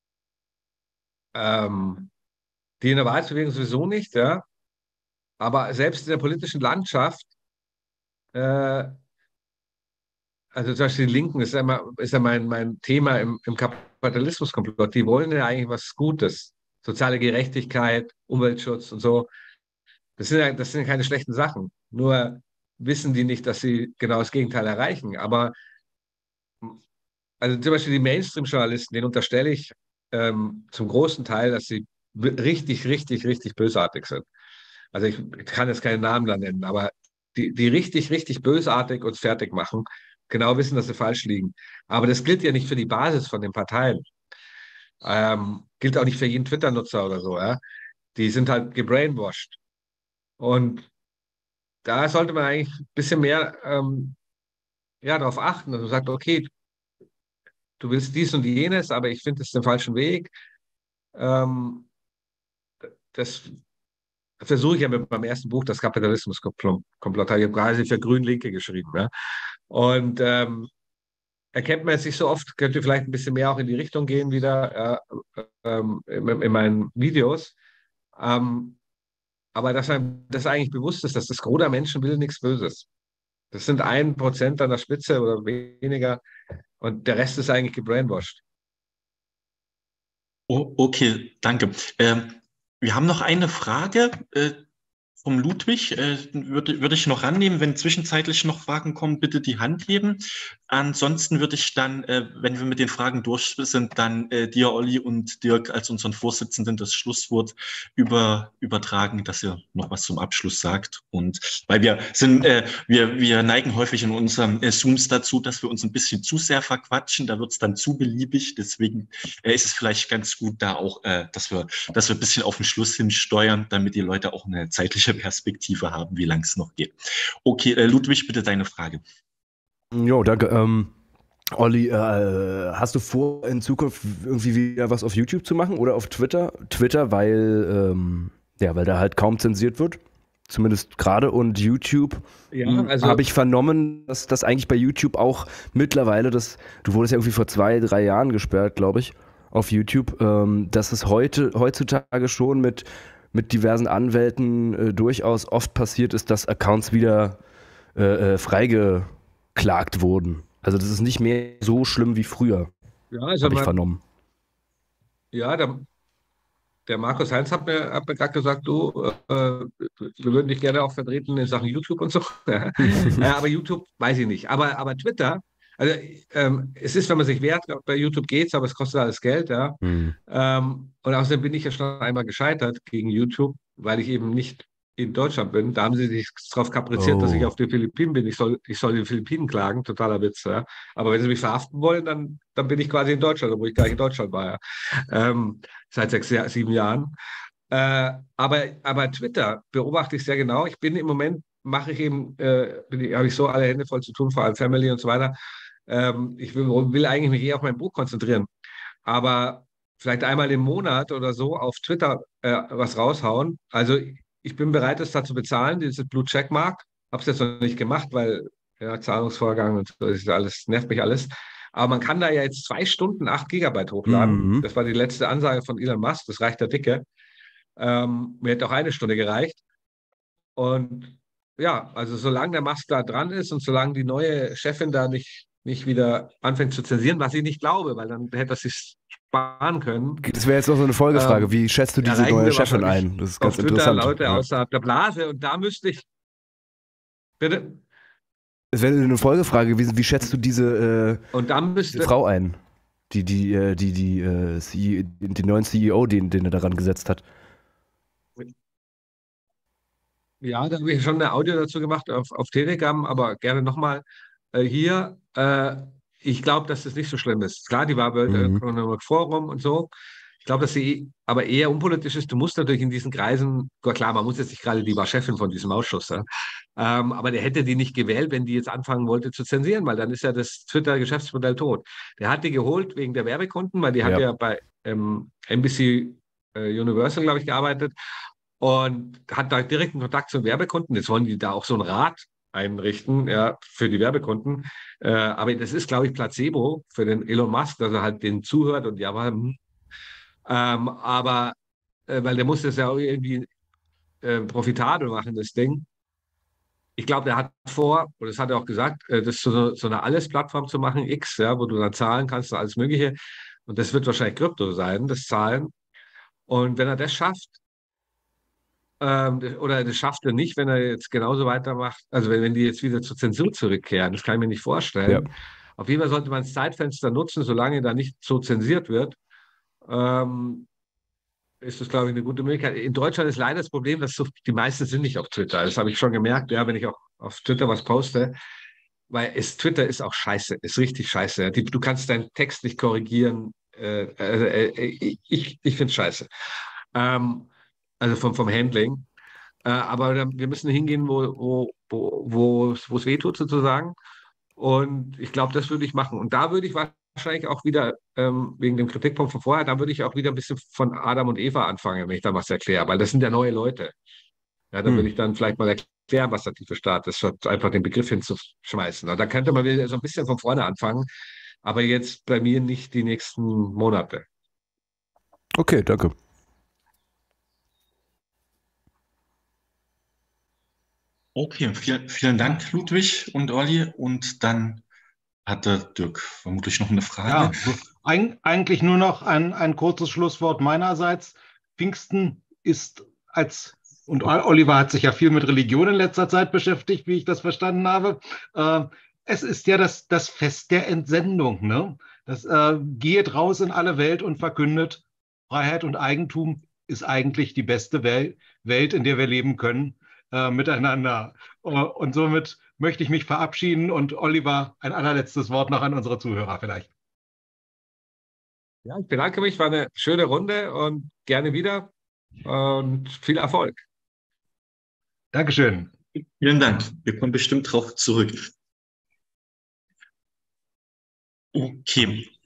Die in der Wahrheitsbewegung sowieso nicht, ja. Aber selbst in der politischen Landschaft, also zum Beispiel die Linken, ist ja mein Thema im Kapitalismuskomplott. Die wollen ja eigentlich was Gutes. Soziale Gerechtigkeit, Umweltschutz und so. Das sind keine schlechten Sachen. Nur wissen die nicht, dass sie genau das Gegenteil erreichen. Aber also zum Beispiel die Mainstream-Journalisten, denen unterstelle ich zum großen Teil, dass sie richtig, richtig, richtig bösartig sind. Also ich kann jetzt keinen Namen da nennen, aber die richtig, richtig bösartig uns fertig machen, genau wissen, dass sie falsch liegen. Aber das gilt ja nicht für die Basis von den Parteien. Gilt auch nicht für jeden Twitter-Nutzer oder so. Ja? Die sind halt gebrainwashed. Und da sollte man eigentlich ein bisschen mehr darauf achten, dass man sagt, okay, du willst dies und jenes, aber ich finde es den falschen Weg. Das versuche ich ja mit meinem ersten Buch, das Kapitalismuskomplott. Ich habe quasi für Grün-Linke geschrieben. Ja? Und erkennt man jetzt nicht so oft, könnte vielleicht ein bisschen mehr auch in die Richtung gehen wieder. in meinen Videos. Aber dass einem das eigentlich bewusst ist, dass das Gros der Menschen will nichts Böses. Das sind 1% an der Spitze oder weniger und der Rest ist eigentlich gebrainwashed. Oh, okay, danke. Wir haben noch eine Frage vom Ludwig. Würde ich noch rannehmen. Wenn zwischenzeitlich noch Fragen kommen, bitte die Hand heben. Ansonsten würde ich dann, wenn wir mit den Fragen durch sind, dann dir, Olli und Dirk als unseren Vorsitzenden das Schlusswort übertragen, dass ihr noch was zum Abschluss sagt. Und weil wir neigen häufig in unseren Zooms dazu, dass wir uns ein bisschen zu sehr verquatschen. Da wird es dann zu beliebig. Deswegen ist es vielleicht ganz gut, da auch, dass wir ein bisschen auf den Schluss hin steuern, damit die Leute auch eine zeitliche Perspektive haben, wie lang es noch geht. Okay, Ludwig, bitte deine Frage. Jo, danke. Olli, hast du vor, in Zukunft irgendwie wieder was auf YouTube zu machen oder auf Twitter? Twitter, weil da halt kaum zensiert wird. Zumindest gerade. Und YouTube habe ich vernommen, dass das eigentlich bei YouTube auch mittlerweile, du wurdest ja irgendwie vor 2-3 Jahren gesperrt, glaube ich, auf YouTube, dass es heutzutage schon mit diversen Anwälten durchaus oft passiert ist, dass Accounts wieder freigeklagt wurden. Also das ist nicht mehr so schlimm wie früher, Ja, also habe ich vernommen. Ja, der Markus Heinz hat mir gerade gesagt, du, wir würden dich gerne auch vertreten in Sachen YouTube und so. Aber YouTube weiß ich nicht. Aber Twitter, also es ist, wenn man sich wehrt, bei YouTube geht's, aber es kostet alles Geld, ja. Und außerdem bin ich ja schon einmal gescheitert gegen YouTube, weil ich eben nicht in Deutschland bin. Da haben sie sich darauf kapriziert, dass ich auf den Philippinen bin. Ich soll die Philippinen klagen, totaler Witz, ja. Aber wenn sie mich verhaften wollen, dann bin ich quasi in Deutschland, obwohl ich gar nicht in Deutschland war, ja. Seit 6-7 Jahren. Aber Twitter beobachte ich sehr genau. Ich bin im Moment, habe ich so alle Hände voll zu tun, vor allem Family und so weiter. Ich will eigentlich mich eher auf mein Buch konzentrieren. Aber vielleicht einmal im Monat oder so auf Twitter was raushauen. Also ich bin bereit, das da zu bezahlen, dieses Blue Checkmark. Habe es jetzt noch nicht gemacht, weil Zahlungsvorgang und so, das ist alles, nervt mich alles. Aber man kann da ja jetzt 2 Stunden 8 Gigabyte hochladen. Das war die letzte Ansage von Elon Musk. Das reicht der Dicke. Mir hätte auch 1 Stunde gereicht. Und ja, also solange der Musk da dran ist und solange die neue Chefin da nicht wieder anfängt zu zensieren, was ich nicht glaube, weil dann hätte er sich sparen können. Das wäre jetzt noch so eine Folgefrage. Wie schätzt du diese neue Chefin ein? Das ist ganz interessant. Leute außerhalb der Blase und da müsste ich. Bitte? Es wäre eine Folgefrage gewesen, wie schätzt du diese Frau ein? Den neuen CEO, den er daran gesetzt hat. Ja, da habe ich schon eine Audio dazu gemacht auf Telegram, aber gerne nochmal hier. Ich glaube, dass das nicht so schlimm ist. Klar, die war World Economic Forum und so. Ich glaube, dass sie aber eher unpolitisch ist. Du musst natürlich in diesen Kreisen, klar, man muss jetzt nicht gerade, die war Chefin von diesem Ausschuss, ja. Aber der hätte die nicht gewählt, wenn die jetzt anfangen wollte zu zensieren, weil dann ist ja das Twitter-Geschäftsmodell tot. Der hat die geholt wegen der Werbekunden, weil die hat ja bei NBC Universal, glaube ich, gearbeitet und hat da direkten Kontakt zu Werbekunden. Jetzt wollen die da auch so einen Rat einrichten, ja, für die Werbekunden. Aber das ist, glaube ich, Placebo für den Elon Musk, dass er halt denen zuhört und aber weil der muss das ja auch irgendwie profitabel machen, das Ding. Ich glaube, der hat vor, und das hat er auch gesagt, das so eine Alles-Plattform zu machen, X, ja, wo du dann zahlen kannst und alles Mögliche. Und das wird wahrscheinlich Krypto sein, das Zahlen. Und wenn er das schafft, oder das schafft er nicht, wenn er jetzt genauso weitermacht, also wenn die jetzt wieder zur Zensur zurückkehren, das kann ich mir nicht vorstellen. Ja. Auf jeden Fall sollte man das Zeitfenster nutzen, solange da nicht so zensiert wird. Ist das, glaube ich, eine gute Möglichkeit. In Deutschland ist leider das Problem, dass die meisten sind nicht auf Twitter. Das habe ich schon gemerkt, ja, wenn ich auch auf Twitter was poste. Weil Twitter ist auch scheiße, ist richtig scheiße. Du kannst deinen Text nicht korrigieren. Ich finde es scheiße. Also vom Handling. Aber wir müssen hingehen, wo es weh tut, sozusagen. Und ich glaube, das würde ich machen. Und da würde ich wahrscheinlich auch wieder, wegen dem Kritikpunkt von vorher, da würde ich auch wieder ein bisschen von Adam und Eva anfangen, wenn ich da was erkläre, weil das sind ja neue Leute. Ja, da würde ich dann vielleicht mal erklären, was der tiefe Staat ist, statt einfach den Begriff hinzuschmeißen. Und da könnte man wieder so ein bisschen von vorne anfangen, aber jetzt bei mir nicht die nächsten Monate. Okay, danke. Okay, vielen Dank, Ludwig und Olli. Und dann hatte Dirk vermutlich noch eine Frage. Ja, eigentlich nur noch ein kurzes Schlusswort meinerseits. Pfingsten ist und Oliver hat sich ja viel mit Religion in letzter Zeit beschäftigt, wie ich das verstanden habe. Es ist ja das Fest der Entsendung, ne? Das geht raus in alle Welt und verkündet, Freiheit und Eigentum ist eigentlich die beste Welt, in der wir leben können, miteinander. Und somit möchte ich mich verabschieden und Oliver, ein allerletztes Wort noch an unsere Zuhörer vielleicht. Ja, ich bedanke mich, war eine schöne Runde und gerne wieder und viel Erfolg. Dankeschön. Vielen Dank. Wir kommen bestimmt drauf zurück. Okay.